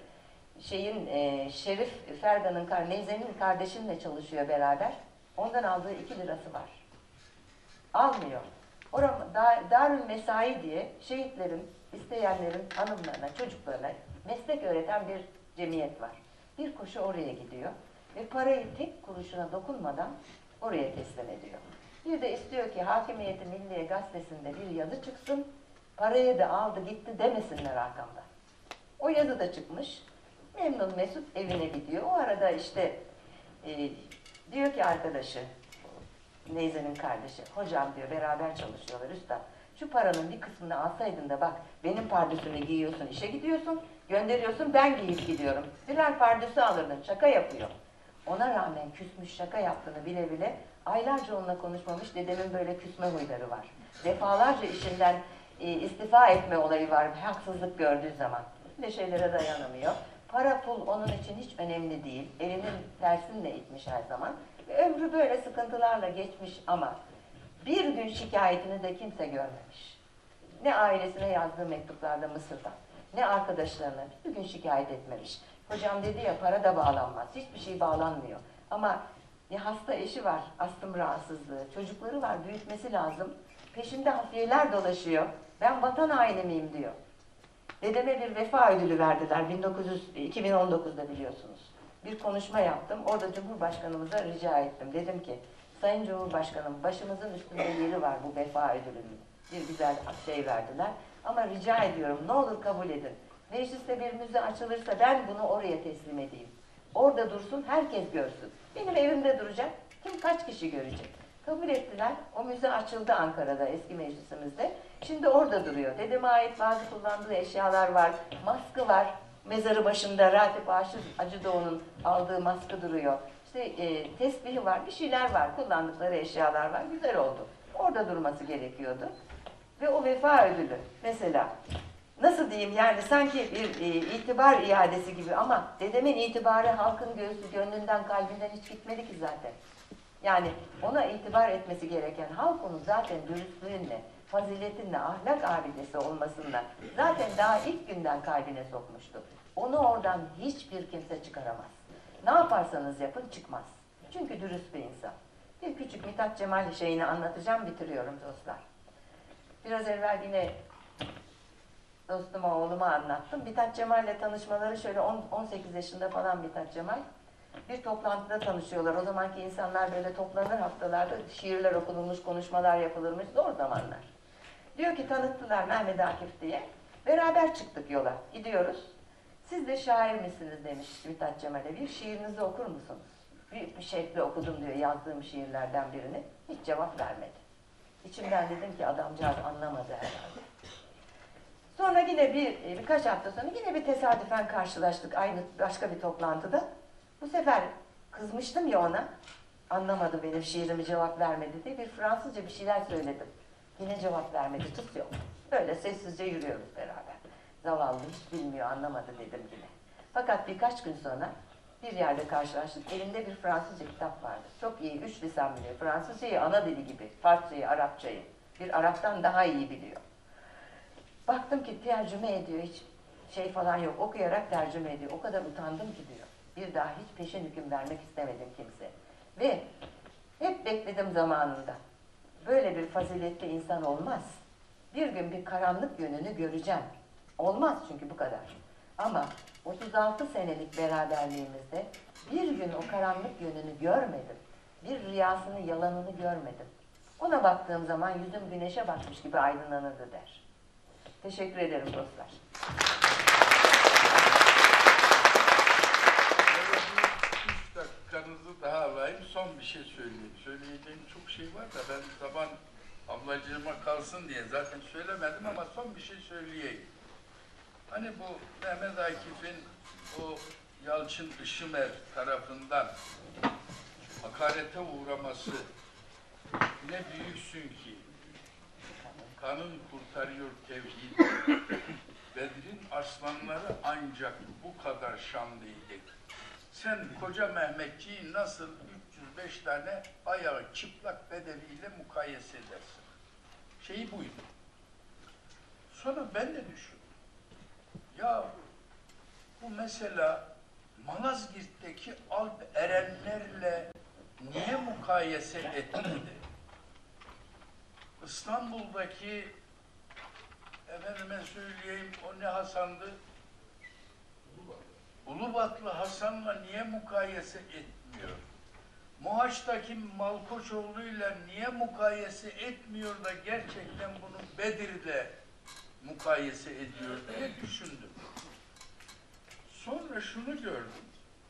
Speaker 2: Şerif Ferdan'ın, Neyzen'in kardeşinle çalışıyor beraber. Ondan aldığı 2 lirası var. almıyor. Darül Mesai diye şehitlerin, isteyenlerin hanımlarına, çocuklarına meslek öğreten bir cemiyet var. Bir koşu oraya gidiyor ve parayı tek kuruşuna dokunmadan oraya teslim ediyor. Bir de istiyor ki Hakimiyeti Milliye Gazetesi'nde bir yazı çıksın, parayı da aldı gitti demesinler arkamda. O yazı da çıkmış, memnun mesut evine gidiyor. O arada işte diyor ki arkadaşı, Neyzen'in kardeşi, hocam diyor, beraber çalışıyorlar üstad. Şu paranın bir kısmını alsaydın da bak, benim pardösümü giyiyorsun, işe gidiyorsun, gönderiyorsun, ben giyip gidiyorum. Birer pardösü alırdın, şaka yapıyor. Ona rağmen küsmüş, şaka yaptığını bile bile aylarca onunla konuşmamış, dedemin böyle küsme huyları var. Defalarca işinden istifa etme olayı var, haksızlık gördüğü zaman. Böyle şeylere dayanamıyor. Para pul onun için hiç önemli değil. Elinin tersinle itmiş her zaman. Ve ömrü böyle sıkıntılarla geçmiş ama bir gün şikayetini de kimse görmemiş. Ne ailesine yazdığı mektuplarda Mısır'dan, ne arkadaşlarına bir gün şikayet etmemiş. Hocam dedi ya, para da bağlanmaz, hiçbir şey bağlanmıyor. Ama bir hasta eşi var, astım rahatsızlığı, çocukları var, büyütmesi lazım. Peşinde hafiyeler dolaşıyor. Ben vatan haini miyim diyor. Dedeme bir vefa ödülü verdiler 2019'da biliyorsunuz. Bir konuşma yaptım. Orada Cumhurbaşkanımıza rica ettim. Dedim ki, Sayın Cumhurbaşkanım, başımızın üstünde yeri var bu vefa ödülünün. Bir güzel şey verdiler. Ama rica ediyorum, ne olur kabul edin. Mecliste bir müze açılırsa ben bunu oraya teslim edeyim. Orada dursun, herkes görsün. Benim evimde duracak, kim kaç kişi görecek? Kabul ettiler. O müze açıldı Ankara'da, eski meclisimizde. Şimdi orada duruyor. Dedeme ait bazı kullandığı eşyalar var. Maskı var. Mezarı başında Ratip Acıdoğan'ın aldığı maskı duruyor. İşte tesbihi var, bir şeyler var. Kullandıkları eşyalar var. Güzel oldu. Orada durması gerekiyordu. Ve o vefa ödülü mesela, nasıl diyeyim, yani sanki bir itibar iadesi gibi ama dedemin itibarı halkın göğsü, gönlünden, kalbinden hiç gitmedi ki zaten. Yani ona itibar etmesi gereken halk onu zaten dürüstlüğünle, faziletinle, ahlak abidesi olmasıyla zaten daha ilk günden kalbine sokmuştu. Onu oradan hiçbir kimse çıkaramaz. Ne yaparsanız yapın çıkmaz. Çünkü dürüst bir insan. Bir küçük Mithat Cemal şeyini anlatacağım, bitiriyorum dostlar. Biraz evvel yine dostuma, oğluma anlattım. Mithat Cemal'le tanışmaları şöyle 18 yaşında falan Mithat Cemal. Bir toplantıda tanışıyorlar. O zamanki insanlar böyle toplanır haftalarda, şiirler okunulmuş, konuşmalar yapılırmış, zor zamanlar. Diyor ki, tanıttılar Mehmet Akif diye. Beraber çıktık yola. Gidiyoruz. Siz de şair misiniz demiş Mithat Cemal'e. Bir şiirinizi okur musunuz? Büyük bir şevkle okudum diyor yazdığım şiirlerden birini. Hiç cevap vermedi. İçimden dedim ki adamcağız anlamadı herhalde. Sonra yine birkaç hafta sonra yine bir tesadüfen karşılaştık aynı başka bir toplantıda. Bu sefer kızmıştım ya ona, anlamadı benim şiirimi, cevap vermedi diye bir Fransızca bir şeyler söyledim. Yine cevap vermedi, tutuyor. Böyle sessizce yürüyoruz beraber. Zavallı hiç bilmiyor, anlamadı dedim yine. Fakat birkaç gün sonra bir yerde karşılaştık. Elinde bir Fransızca kitap vardı. Çok iyi, 3 lisan biliyor. Fransızcayı ana dili gibi, Farsçayı, Arapçayı. Bir Arap'tan daha iyi biliyor. Baktım ki tercüme ediyor, hiç şey falan yok. Okuyarak tercüme ediyor. O kadar utandım ki diyor. Bir daha hiç peşin hüküm vermek istemedim kimse. Ve hep bekledim zamanında. Böyle bir faziletli insan olmaz. Bir gün bir karanlık yönünü göreceğim. Olmaz çünkü bu kadar. Ama 36 senelik beraberliğimizde bir gün o karanlık yönünü görmedim. Bir rüyasını, yalanını görmedim. Ona baktığım zaman yüzüm güneşe bakmış gibi aydınlanırdı der. Teşekkür ederim dostlar.
Speaker 1: Dakikanızı daha alayım, son bir şey söyleyeyim. Söyleyeceğim çok şey var da ben zaman ablacığıma kalsın diye zaten söylemedim ama son bir şey söyleyeyim. Hani bu Mehmet Akif'in o Yalçın Işımer tarafından hakarete uğraması, ne büyüksün ki kanın kurtarıyor tevhid. Bedir'in aslanları ancak bu kadar şanlıydı. Sen koca Mehmetçiği nasıl 305 tane ayağı çıplak bedeviyle mukayese edersin? Şeyi buydu. Sonra ben de düşündüm. Ya bu mesela Malazgirt'teki Alp Erenlerle niye mukayese etmedi? İstanbul'daki efendime söyleyeyim o ne Hasan'dı? Ulubatlı Hasan'la niye mukayese etmiyor? Mohaç'taki Malkoçoğlu'yla niye mukayese etmiyor da gerçekten bunu Bedir'de mukayese ediyor diye düşündüm. Sonra şunu gördüm.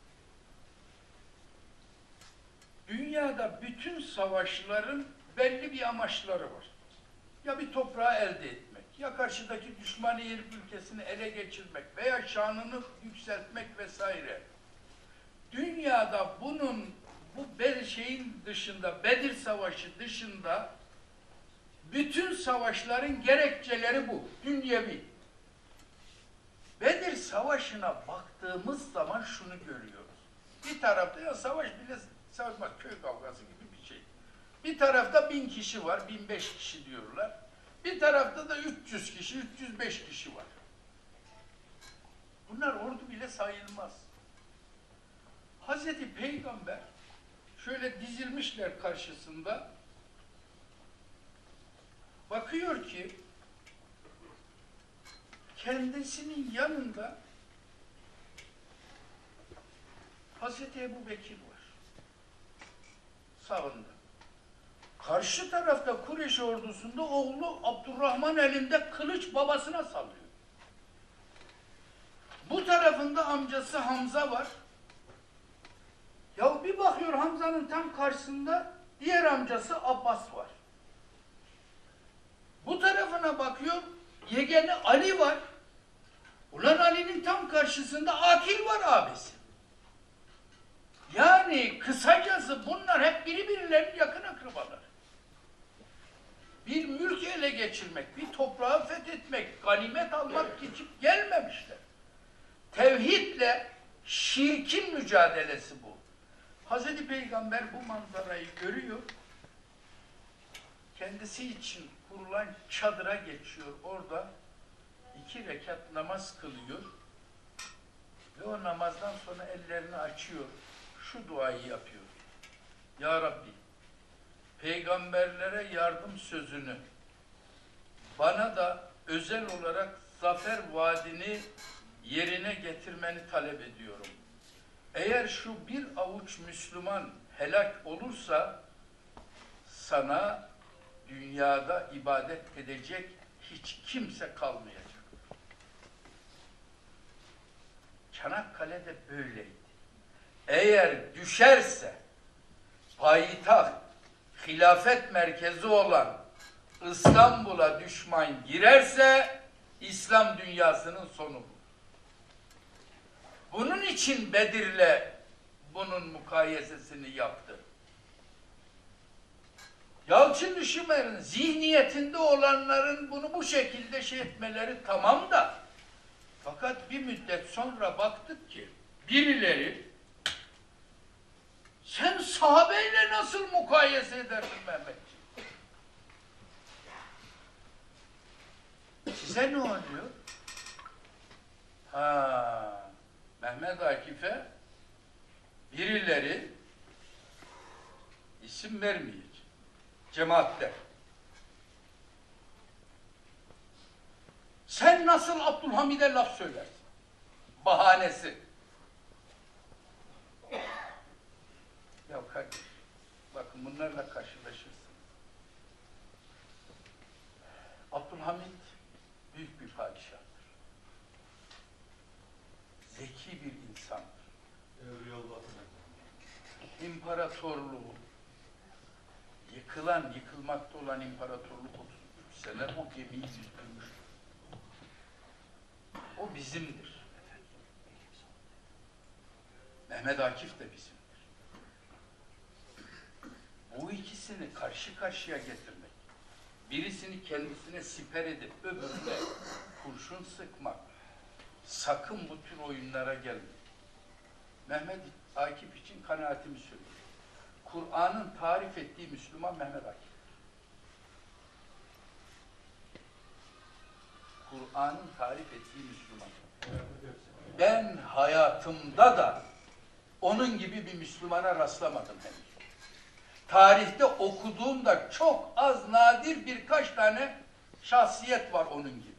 Speaker 1: Dünyada bütün savaşların belli bir amaçları var. Ya bir toprağı elde etmek, ya karşıdaki düşmanı yerip ülkesini ele geçirmek veya şanını yükseltmek vesaire. Dünyada bunun bu şeyin dışında, Bedir Savaşı dışında bütün savaşların gerekçeleri bu. Dünyevi. Bedir Savaşı'na baktığımız zaman şunu görüyoruz. Bir tarafta ya savaş bile savaşmaz, köy kavgası gibi bir şey. Bir tarafta 1000 kişi var, 1005 kişi diyorlar. Bir tarafta da 300 kişi, 305 kişi var. Bunlar ordu bile sayılmaz. Hazreti Peygamber şöyle dizilmişler karşısında. Bakıyor ki kendisinin yanında Hazreti Ebubekir var. Sağında. Karşı tarafta Kureyş ordusunda oğlu Abdurrahman elinde kılıç babasına sallıyor. Bu tarafında amcası Hamza var. Ya bir bakıyor Hamza'nın tam karşısında diğer amcası Abbas var. Bu tarafına bakıyor yegeni Ali var. Ulan Ali'nin tam karşısında Akil var abisi. Yani kısacası bunlar hep birilerinin yakın akrabaları. Bir mülk ele geçirmek, bir toprağı fethetmek, ganimet almak için gelmemişler. Tevhidle şirkin mücadelesi bu. Hazreti Peygamber bu manzarayı görüyor. Kendisi için kurulan çadıra geçiyor. Orada 2 rekat namaz kılıyor. Ve o namazdan sonra ellerini açıyor. Şu duayı yapıyor. Ya Rabbi, peygamberlere yardım sözünü, bana da özel olarak zafer vaadini yerine getirmeni talep ediyorum. Eğer şu bir avuç Müslüman helak olursa sana dünyada ibadet edecek hiç kimse kalmayacak. Çanakkale'de böyleydi. Eğer düşerse payitaht, hilafet merkezi olan İstanbul'a düşman girerse İslam dünyasının sonu bu. Bunun için Bedir'le bunun mukayesesini yaptı. Yalçın Üşümer'in zihniyetinde olanların bunu bu şekilde şey etmeleri tamam da fakat bir müddet sonra baktık ki birileri sen sahabeyle nasıl mukayese edersin Mehmetciğim? Size ne oluyor? Mehmet Akif'e birileri isim vermeyecek. Cemaatler. Sen nasıl Abdülhamid'e laf söylersin? Bahanesi. Ya kardeş, bakın bunlarla karşılaşırsın. Abdülhamid büyük bir padişahtır. Zeki bir insandır. İmparatorluğu, yıkılmakta olan imparatorluk 33 sene o gemiyi yüzdürmüştür. O bizimdir. Mehmet Akif de bizimdir. Bu ikisini karşı karşıya getirmek, birisini kendisine siper edip öbürüne kurşun sıkmak, sakın bu tür oyunlara gelmeyin. Mehmet Akif için kanaatimi söylüyorum. Kur'an'ın tarif ettiği Müslüman Mehmet Akif. Kur'an'ın tarif ettiği Müslüman. Ben hayatımda da onun gibi bir Müslümana rastlamadım henüz. tarihte okuduğumda çok az nadir birkaç tane şahsiyet var onun gibi.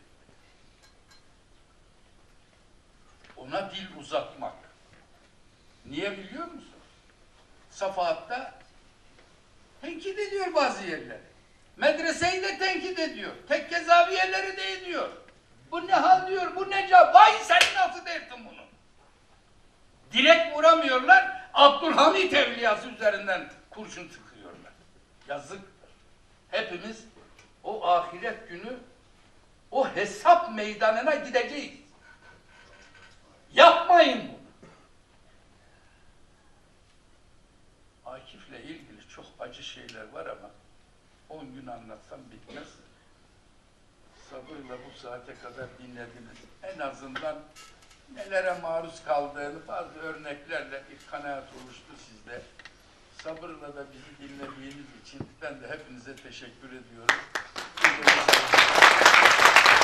Speaker 1: Ona dil uzatmak. Niye biliyor musun? Safahat'ta tenkit ediyor bazı yerleri. Medreseyi de tenkit ediyor. Tekke zaviyeleri de ediyor. Bu ne hal diyor, bu ne cevap? Vay sen nasıl derdin bunu? Direkt vuramıyorlar, Abdülhamit Evliyası üzerinden kurşun tıkıyorlar. Yazıktır. Hepimiz o ahiret günü o hesap meydanına gideceğiz. Yapmayın bunu. Akif'le ilgili çok acı şeyler var ama 10 gün anlatsam bitmez. Sabırla bu saate kadar dinlediniz. En azından nelere maruz kaldığını bazı örneklerle bir kanaat oluştu sizde. Sabırla da bizi dinlediğiniz için ben de hepinize teşekkür ediyorum.